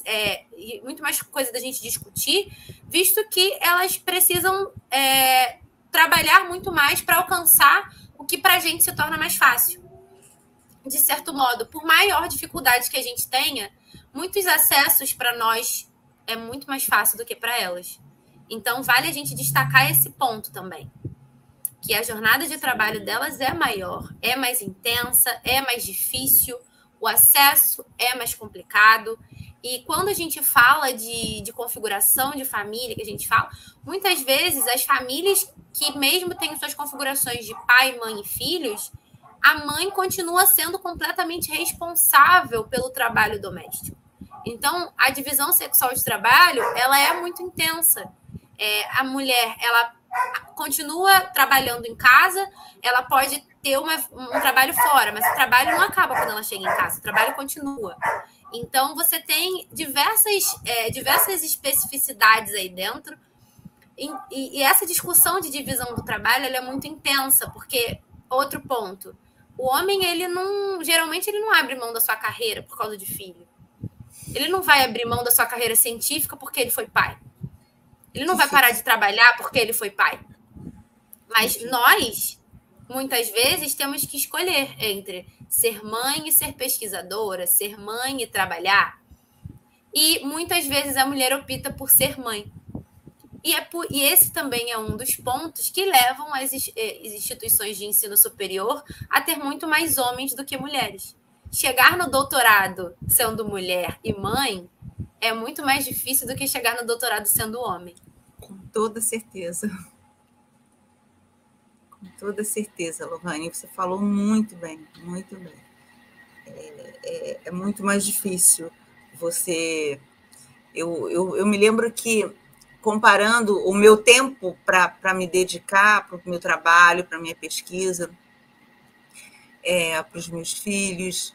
coisa da gente discutir, visto que elas precisam trabalhar muito mais para alcançar o que para a gente se torna mais fácil. De certo modo, por maior dificuldade que a gente tenha, muitos acessos para nós é muito mais fácil do que para elas. Então, vale a gente destacar esse ponto também. Que a jornada de trabalho delas é maior, é mais intensa, é mais difícil, o acesso é mais complicado. E quando a gente fala de configuração de família, que a gente fala, muitas vezes as famílias que mesmo têm suas configurações de pai, mãe e filhos, a mãe continua sendo completamente responsável pelo trabalho doméstico. Então, a divisão sexual de trabalho, ela é muito intensa. A mulher, ela continua trabalhando em casa, ela pode ter um trabalho fora, mas o trabalho não acaba quando ela chega em casa, o trabalho continua. Então, você tem diversas especificidades aí dentro, e essa discussão de divisão do trabalho ela é muito intensa, porque, outro ponto, o homem, geralmente, ele não abre mão da sua carreira por causa de filho. Ele não vai abrir mão da sua carreira científica porque ele foi pai. Ele não vai parar de trabalhar porque ele foi pai. Mas nós, muitas vezes, temos que escolher entre ser mãe e ser pesquisadora, ser mãe e trabalhar. E muitas vezes a mulher opta por ser mãe. E esse também é um dos pontos que levam as instituições de ensino superior a ter muito mais homens do que mulheres. Chegar no doutorado sendo mulher e mãe é muito mais difícil do que chegar no doutorado sendo homem. Com toda certeza. Com toda certeza, Lohane. Você falou muito bem, muito bem. É muito mais difícil você... Eu me lembro que, comparando o meu tempo para me dedicar para o meu trabalho, para a minha pesquisa, para os meus filhos.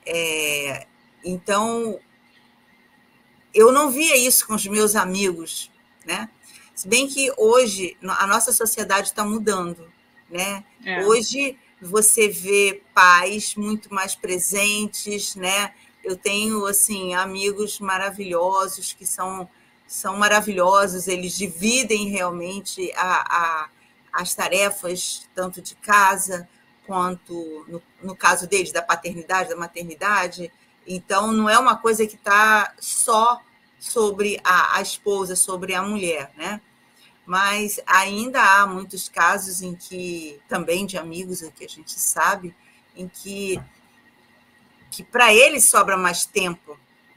Então, eu não via isso com os meus amigos, né? Se bem que hoje a nossa sociedade está mudando, né? Hoje você vê pais muito mais presentes, né? Eu tenho assim amigos maravilhosos que são maravilhosos, eles dividem realmente as tarefas, tanto de casa, quanto, no caso deles, da paternidade, da maternidade. Então, não é uma coisa que está só sobre a esposa, sobre a mulher, né? Mas ainda há muitos casos em que, também de amigos, que a gente sabe, em que para eles sobra mais tempo,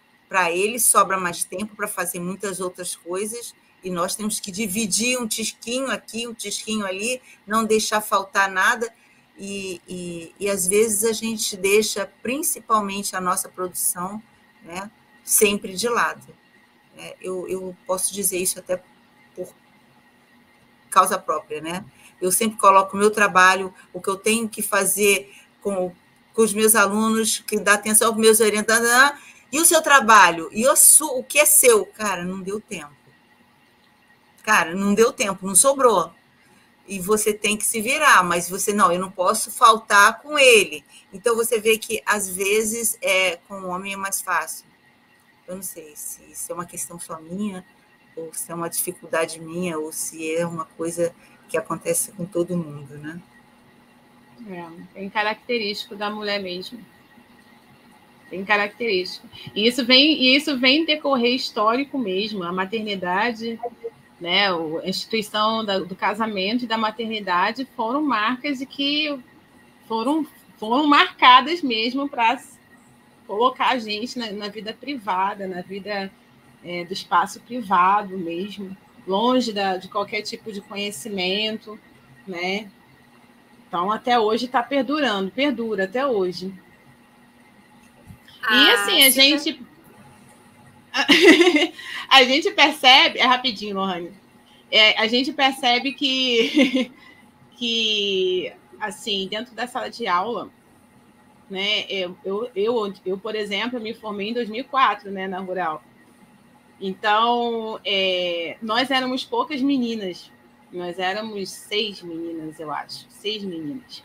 para fazer muitas outras coisas, e nós temos que dividir um tisquinho aqui, um tisquinho ali, não deixar faltar nada. e às vezes a gente deixa principalmente a nossa produção, né, sempre de lado. Eu posso dizer isso até por causa própria, né? Eu sempre coloco o meu trabalho, o que eu tenho que fazer com os meus alunos, que dá atenção aos meus orientandos, e o seu trabalho? E o que é seu? Cara, não deu tempo. Cara, não deu tempo, não sobrou. E você tem que se virar, mas eu não posso faltar com ele. Então, você vê que, às vezes, com o homem é mais fácil. Eu não sei se isso é uma questão só minha, ou se é uma dificuldade minha, ou se é uma coisa que acontece com todo mundo, né? Tem característico da mulher mesmo. Tem característica. E isso vem decorrer histórico mesmo. A maternidade, né, a instituição do casamento e da maternidade foram marcas e que foram marcadas mesmo para colocar a gente na vida privada, na vida do espaço privado mesmo, longe de qualquer tipo de conhecimento, né? Então, até hoje está perdura até hoje. E assim, a gente percebe, rapidinho, Lohane, a gente percebe que assim, dentro da sala de aula, né, eu, por exemplo, me formei em 2004, né, na Rural. Então, nós éramos poucas meninas, nós éramos 6 meninas, eu acho, 6 meninas.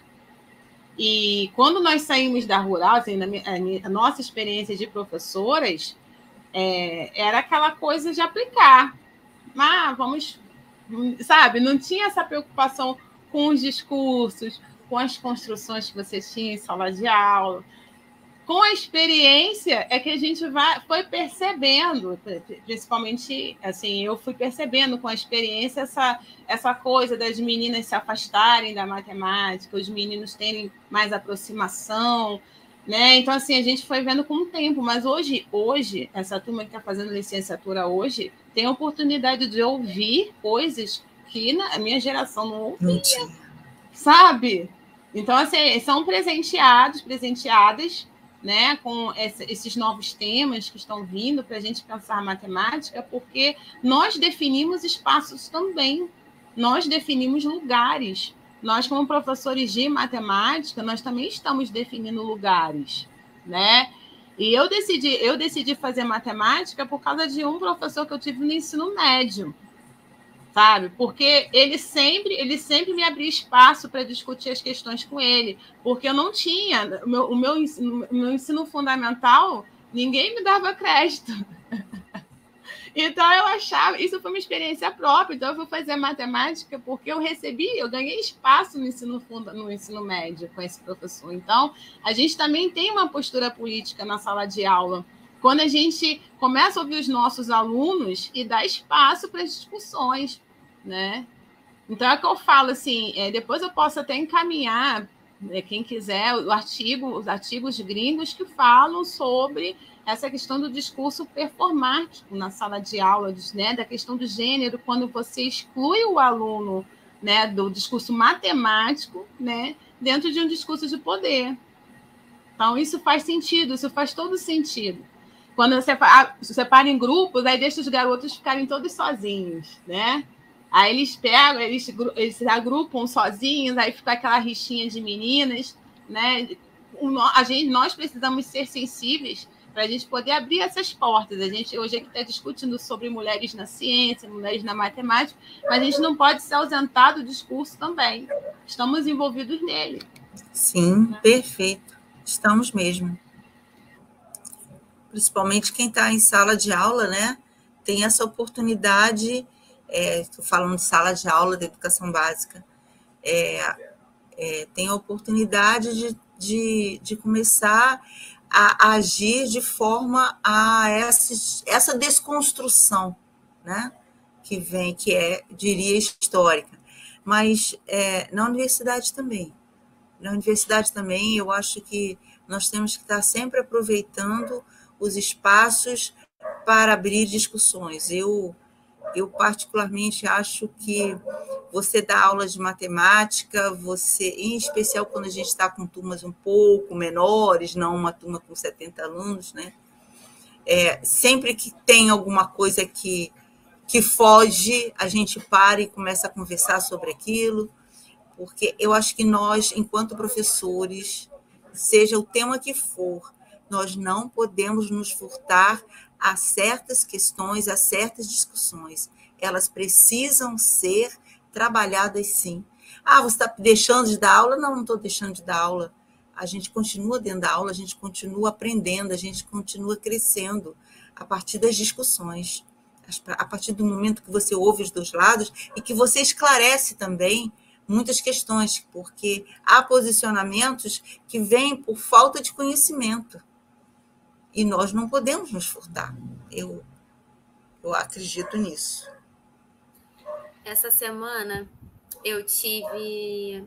E quando nós saímos da Rural, assim, a nossa experiência de professoras era aquela coisa de aplicar. Vamos, sabe, não tinha essa preocupação com os discursos, com as construções que você tinha em sala de aula. Com a experiência é que a gente foi percebendo, principalmente, assim, eu fui percebendo com a experiência essa coisa das meninas se afastarem da matemática, os meninos terem mais aproximação, né? Então, assim, a gente foi vendo com o tempo, mas hoje essa turma que está fazendo licenciatura hoje tem a oportunidade de ouvir coisas que a minha geração não ouvia, sabe? Então, assim, são presenteadas, né, com esses novos temas que estão vindo para a gente pensar matemática, porque nós definimos espaços também, nós definimos lugares. Nós, como professores de matemática, nós também estamos definindo lugares, né? E eu decidi fazer matemática por causa de um professor que eu tive no ensino médio, sabe? Porque ele sempre me abria espaço para discutir as questões com ele, porque eu não tinha, o meu ensino fundamental, ninguém me dava crédito. Então, eu achava, isso foi uma experiência própria, então eu fui fazer matemática porque eu ganhei espaço no ensino médio com esse professor. Então, a gente também tem uma postura política na sala de aula, quando a gente começa a ouvir os nossos alunos e dá espaço para as discussões, né? Então, é que eu falo assim, depois eu posso até encaminhar, quem quiser, os artigos gringos que falam sobre essa questão do discurso performático na sala de aula, né, da questão do gênero, quando você exclui o aluno, né, do discurso matemático, né, dentro de um discurso de poder. Então, isso faz sentido, isso faz todo sentido. Quando você separa em grupos, aí deixa os garotos ficarem todos sozinhos, né? Aí eles se agrupam sozinhos, aí fica aquela rixinha de meninas, né? Nós precisamos ser sensíveis para a gente poder abrir essas portas. A gente hoje aqui está discutindo sobre mulheres na ciência, mulheres na matemática, mas a gente não pode se ausentar do discurso também. Estamos envolvidos nele. Sim, né? Perfeito. Estamos mesmo. Principalmente quem está em sala de aula, né? Tem essa oportunidade, estou falando de sala de aula da educação básica, tem a oportunidade de começar a agir de forma a essa desconstrução, né? Que diria, histórica. Mas na universidade também. Na universidade também, eu acho que nós temos que estar sempre aproveitando os espaços para abrir discussões. Eu particularmente acho que você dá aula de matemática, você, em especial quando a gente está com turmas um pouco menores, não uma turma com 70 alunos, né? Sempre que tem alguma coisa que foge, a gente para e começa a conversar sobre aquilo, porque eu acho que nós, enquanto professores, seja o tema que for, nós não podemos nos furtar a certas questões, a certas discussões. Elas precisam ser trabalhadas, sim. Você está deixando de dar aula? Não estou deixando de dar aula. A gente continua dentro da aula, a gente continua aprendendo, a gente continua crescendo a partir das discussões, a partir do momento que você ouve os dois lados e que você esclarece também muitas questões, porque há posicionamentos que vêm por falta de conhecimento e nós não podemos nos furtar. Eu acredito nisso. Essa semana eu tive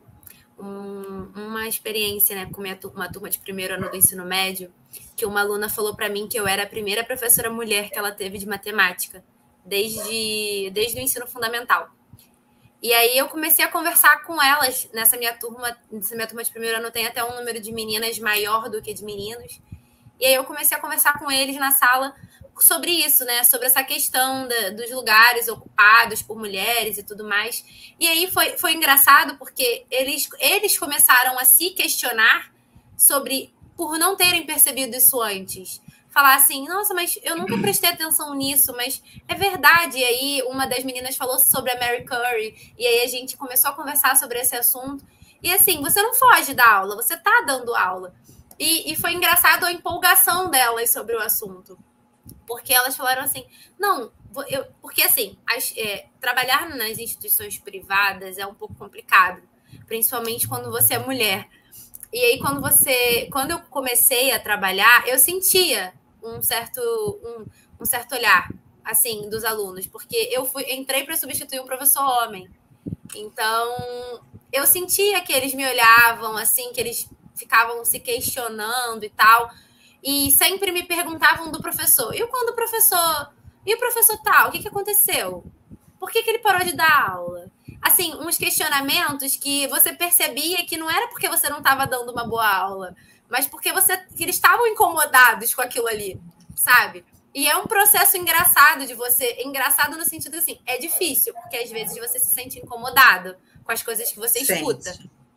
uma experiência, né, com uma turma de primeiro ano do ensino médio, que uma aluna falou para mim que eu era a primeira professora mulher que ela teve de matemática, desde o ensino fundamental. E aí eu comecei a conversar com elas nessa minha turma de primeiro ano tem até um número de meninas maior do que de meninos. E aí eu comecei a conversar com eles na sala sobre isso, né? Sobre essa questão dos lugares ocupados por mulheres e tudo mais. E aí foi engraçado porque eles começaram a se questionar por não terem percebido isso antes. Falar assim, nossa, mas eu nunca prestei atenção nisso, mas é verdade. E aí uma das meninas falou sobre a Mary Curry, e aí a gente começou a conversar sobre esse assunto. E assim, você não foge da aula, você tá dando aula. E foi engraçado a empolgação delas sobre o assunto. Porque elas falaram assim, não, porque assim, trabalhar nas instituições privadas é um pouco complicado, principalmente quando você é mulher. E aí, quando eu comecei a trabalhar, eu sentia um certo olhar, assim, dos alunos, porque entrei para substituir um professor homem. Então, eu sentia que eles me olhavam, assim, que eles ficavam se questionando e tal, e sempre me perguntavam do professor. E quando o professor... E o professor tal, o que aconteceu? Por que ele parou de dar aula? Assim, uns questionamentos que você percebia que não era porque você não estava dando uma boa aula, mas porque que eles estavam incomodados com aquilo ali, sabe? E é um processo engraçado engraçado no sentido assim, é difícil, porque às vezes você se sente incomodado com as coisas que você escuta.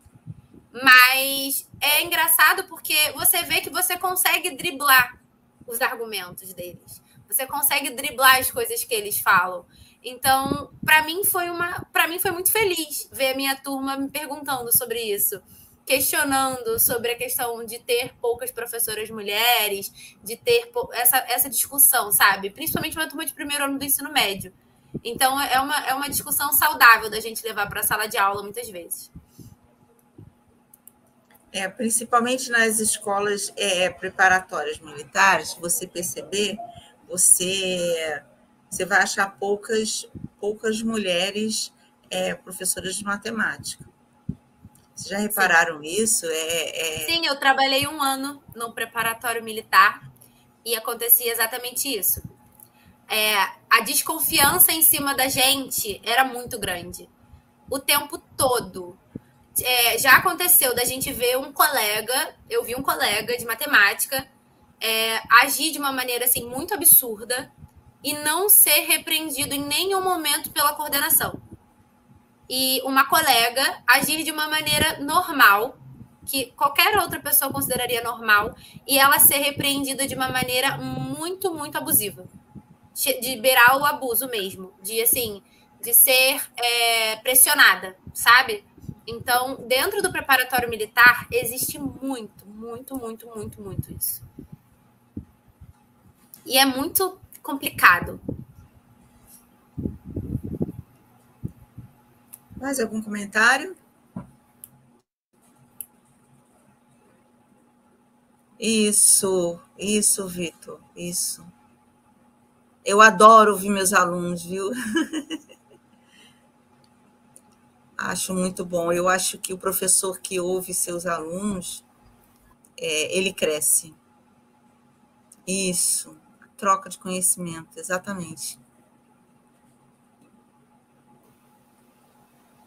Mas é engraçado porque você vê que você consegue driblar os argumentos deles. Você consegue driblar as coisas que eles falam. Então, para mim foi muito feliz ver a minha turma me perguntando sobre isso, questionando sobre a questão de ter poucas professoras mulheres, de ter essa discussão, sabe? Principalmente uma turma de primeiro ano do ensino médio. Então, é uma discussão saudável da gente levar para a sala de aula muitas vezes. Principalmente nas escolas preparatórias militares, você perceber, você vai achar poucas mulheres professoras de matemática. Vocês já repararam isso? Sim, eu trabalhei 1 ano no preparatório militar e acontecia exatamente isso. A desconfiança em cima da gente era muito grande. O tempo todo. Já aconteceu da gente ver eu vi um colega de matemática agir de uma maneira assim, muito absurda e não ser repreendido em nenhum momento pela coordenação. E uma colega agir de uma maneira normal, que qualquer outra pessoa consideraria normal, e ela ser repreendida de uma maneira muito, muito abusiva. De beirar o abuso mesmo, de ser pressionada, sabe? Então, dentro do preparatório militar, existe muito, muito, muito, muito, muito isso. E é muito complicado. Mais algum comentário? Isso, Vitor, isso. Eu adoro ouvir meus alunos, viu? Acho muito bom. Eu acho que o professor que ouve seus alunos, ele cresce. Isso, troca de conhecimento, exatamente.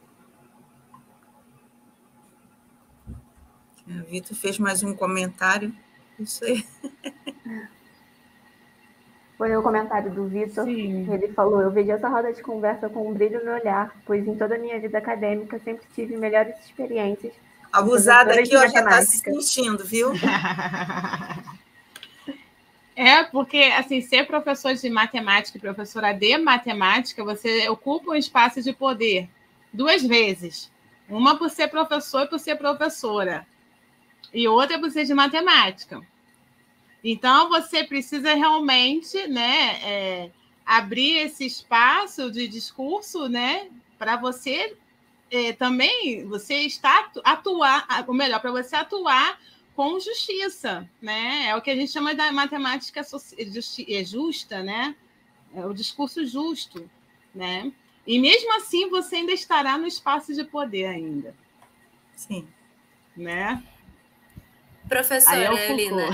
Vitor fez mais um comentário. Isso aí. Foi o comentário do Vitor. Sim. Ele falou: eu vejo essa roda de conversa com um brilho no olhar, pois em toda a minha vida acadêmica sempre tive melhores experiências. Abusada aqui, ó, já está se matemática. sentindo, viu? Porque, assim, ser professor de matemática e professora de matemática, você ocupa um espaço de poder 2 vezes. Uma por ser professor e por ser professora. E outra por ser de matemática. Então, você precisa realmente, né, abrir esse espaço de discurso, né, para você também você atuar, ou melhor, para você atuar com justiça, né? É o que a gente chama da matemática justa, né? É o discurso justo, né? E mesmo assim você ainda estará no espaço de poder ainda. Sim. Né? Professora Eulina,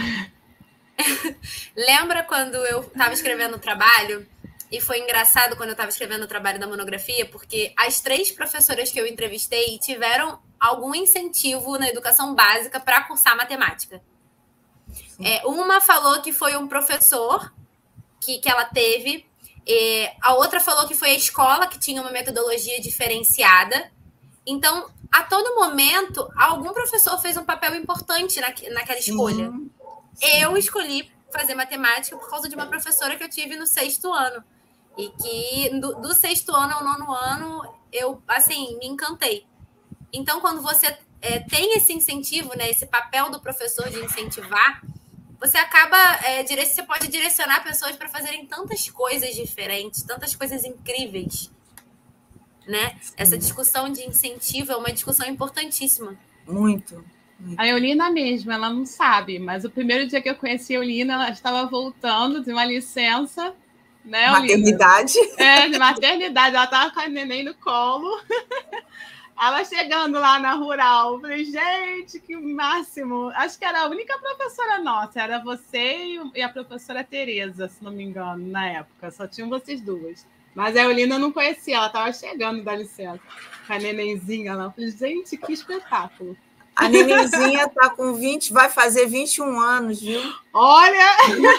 lembra quando eu estava escrevendo o trabalho? E foi engraçado quando eu estava escrevendo o trabalho da monografia, porque as 3 professoras que eu entrevistei tiveram algum incentivo na educação básica para cursar matemática. Uma falou que foi um professor que ela teve, a outra falou que foi a escola que tinha uma metodologia diferenciada. Então, a todo momento, algum professor fez um papel importante naquela escolha. Sim. Eu escolhi fazer matemática por causa de uma professora que eu tive no 6º ano. E que do 6º ano ao 9º ano, eu, assim, me encantei. Então, quando você tem esse incentivo, né, esse papel do professor de incentivar, você acaba, você pode direcionar pessoas para fazerem tantas coisas diferentes, tantas coisas incríveis, né? Essa discussão de incentivo é uma discussão importantíssima. Muito. A Eulina mesmo, ela não sabe, mas o primeiro dia que eu conheci a Eulina, ela estava voltando de uma licença, né, maternidade. De maternidade. Ela estava com a neném no colo. Ela chegando lá na Rural. Eu falei, gente, que máximo. Acho que era a única professora nossa. Era você e a professora Tereza, se não me engano, na época. Só tinham vocês 2. Mas a Eulina eu não conhecia. Ela estava chegando da licença. Com a nenenzinha lá. Eu falei, gente, que espetáculo. A nenenzinha está com 20, vai fazer 21 anos, viu? Olha!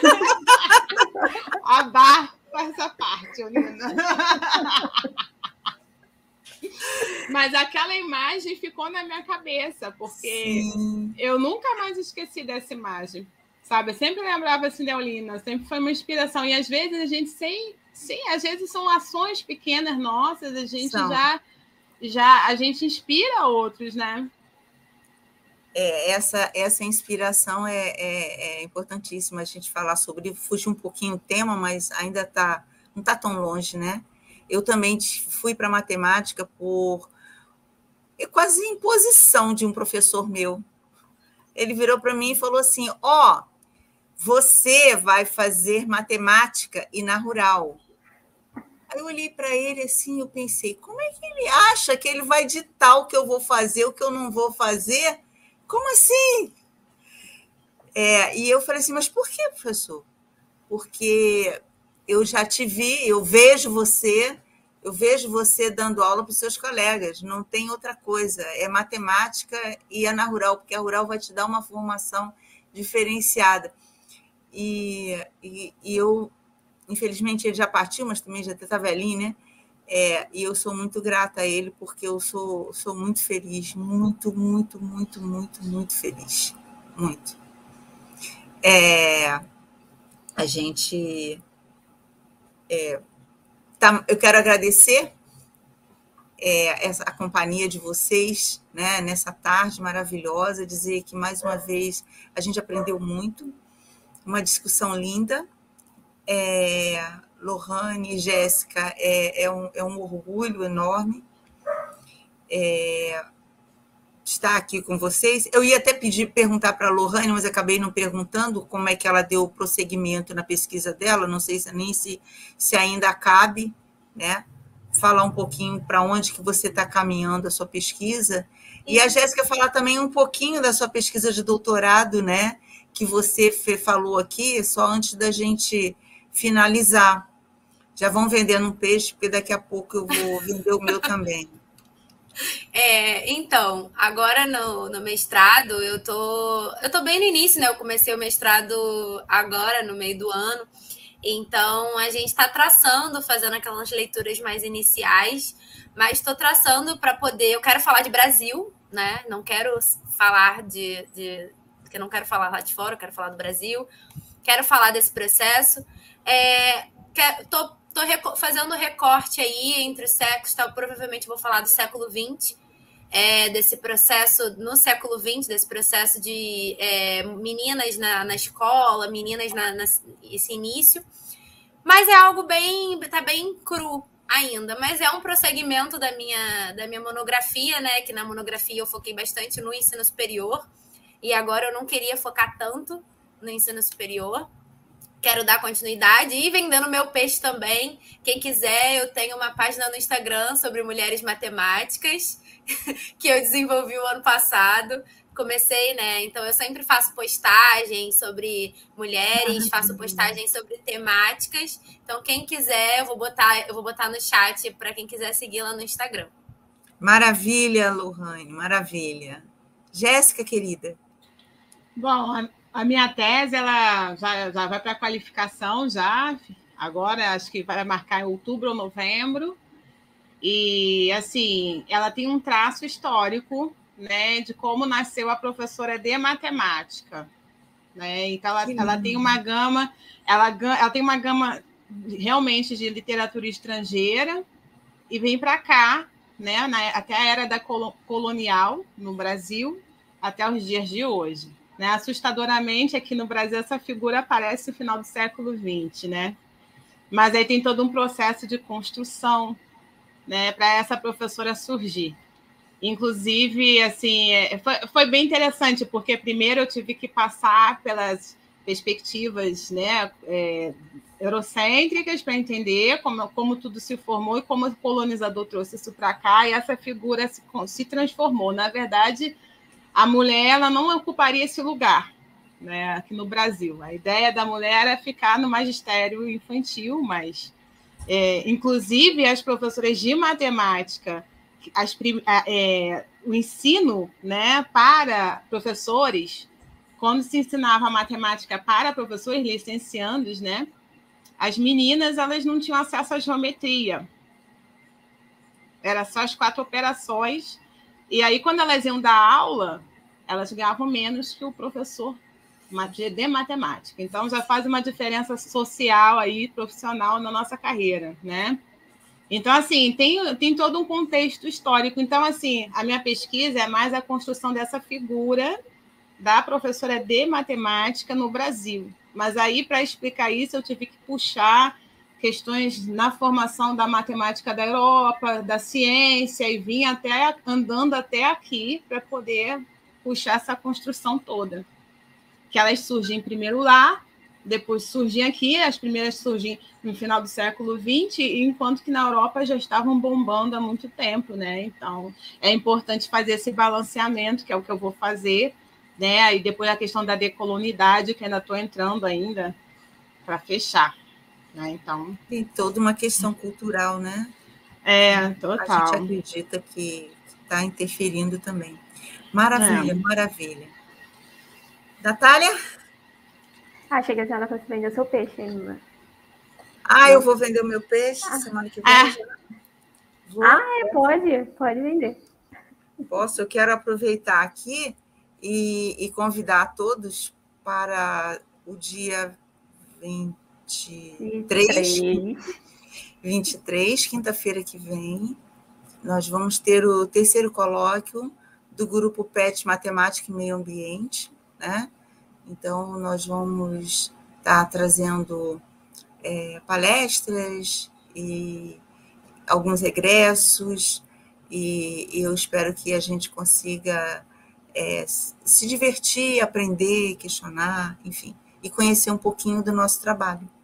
Abafa essa parte, Eulina. Mas aquela imagem ficou na minha cabeça, porque Sim. Eu nunca mais esqueci dessa imagem, sabe? Eu sempre lembrava assim da Eulina, sempre foi uma inspiração. E às vezes a gente às vezes são ações pequenas nossas, a gente a gente inspira outros, né? Essa inspiração é importantíssima a gente falar sobre. Fugiu um pouquinho o tema, mas ainda não está tão longe, né? Eu também fui para matemática por quase imposição de um professor meu. Ele virou para mim e falou assim: você vai fazer matemática e na Rural. Aí eu olhei para ele assim, eu pensei, como é que ele acha que ele vai ditar o que eu vou fazer, o que eu não vou fazer? Como assim? E eu falei assim, mas por que, professor? Porque eu já te vi, eu vejo você dando aula para os seus colegas, não tem outra coisa, é matemática e é na Rural, porque a Rural vai te dar uma formação diferenciada. E eu, infelizmente, ele já partiu, mas também já está velhinho, né? E eu sou muito grata a ele, porque eu sou muito feliz, muito, muito, muito, muito, muito feliz. Muito. A gente... eu quero agradecer a companhia de vocês, né, nessa tarde maravilhosa, dizer que, mais uma vez, a gente aprendeu muito, uma discussão linda. Lohane e Jéssica, é um orgulho enorme estar aqui com vocês. Eu ia até perguntar para a Lohane, mas acabei não perguntando como é que ela deu prosseguimento na pesquisa dela, não sei nem se ainda cabe, né? Falar um pouquinho para onde que você está caminhando a sua pesquisa. E a Jéssica falar também um pouquinho da sua pesquisa de doutorado, né? Que você falou aqui, só antes da gente finalizar. Já vão vendendo um peixe, porque daqui a pouco eu vou vender o meu também. Então, agora no mestrado, eu tô bem no início, né? Eu comecei o mestrado agora, no meio do ano. Então, a gente está traçando, fazendo aquelas leituras mais iniciais, mas estou traçando para poder. Eu quero falar de Brasil, né? Não quero falar porque eu não quero falar lá de fora, eu quero falar do Brasil. Quero falar desse processo. Tô fazendo recorte aí entre os séculos, tá? Provavelmente vou falar do século XX, desse processo, no século XX, desse processo de meninas na escola, meninas esse início. Mas é algo tá bem cru ainda, mas é um prosseguimento da minha monografia, né? Que na monografia eu foquei bastante no ensino superior, e agora eu não queria focar tanto no ensino superior. Quero dar continuidade e vendendo meu peixe também. Quem quiser, eu tenho uma página no Instagram sobre mulheres matemáticas que eu desenvolvi o ano passado. Comecei, né? Então eu sempre faço postagens sobre mulheres, faço postagens sobre temáticas. Então quem quiser, eu vou botar no chat para quem quiser seguir lá no Instagram. Maravilha, Lohane, maravilha. Jéssica, querida. Bom, a minha tese ela já vai para a qualificação já. Agora acho que vai marcar em outubro ou novembro. E assim, ela tem um traço histórico, né, de como nasceu a professora de matemática, né? Então ela tem uma gama, ela tem uma gama realmente de literatura estrangeira e vem para cá, né, até a era da colonial no Brasil, até os dias de hoje, né? Assustadoramente aqui no Brasil essa figura aparece no final do século XX, né? Mas aí tem todo um processo de construção, né, para essa professora surgir. Inclusive, assim, foi bem interessante, porque primeiro eu tive que passar pelas perspectivas, né, eurocêntricas para entender como tudo se formou e como o colonizador trouxe isso para cá, e essa figura se transformou. Na verdade, a mulher ela não ocuparia esse lugar, né, aqui no Brasil. A ideia da mulher é ficar no magistério infantil, mas inclusive as professoras de matemática, o ensino, né, para professores, quando se ensinava matemática para professores licenciandos, né, as meninas elas não tinham acesso à geometria. Era só as 4 operações. E aí, quando elas iam dar aula, elas ganhavam menos que o professor de matemática. Então, já faz uma diferença social aí, profissional na nossa carreira, né? Então, assim, tem todo um contexto histórico. Então, assim, a minha pesquisa é mais a construção dessa figura da professora de matemática no Brasil. Mas aí, para explicar isso, eu tive que puxar questões na formação da matemática da Europa, da ciência, e vim andando até aqui para poder puxar essa construção toda. Que elas surgem primeiro lá, depois surgem aqui, as primeiras surgem no final do século XX, enquanto que na Europa já estavam bombando há muito tempo, né? Então, é importante fazer esse balanceamento, que é o que eu vou fazer, né? E depois a questão da decolonidade, que ainda estou entrando ainda, para fechar. Né? Então, tem toda uma questão cultural, né? Total. A gente acredita que está interferindo também. Maravilha, maravilha. Natália? Achei que a senhora fosse vender o seu peixe ainda. Eu vou vender o meu peixe semana que vem. Pode vender. Posso? Eu quero aproveitar aqui e convidar todos para o dia 23, quinta-feira que vem. Nós vamos ter o 3º colóquio do grupo PET Matemática e Meio Ambiente, né? Então, nós vamos estar trazendo palestras e alguns egressos, e eu espero que a gente consiga se divertir, aprender, questionar, enfim, e conhecer um pouquinho do nosso trabalho.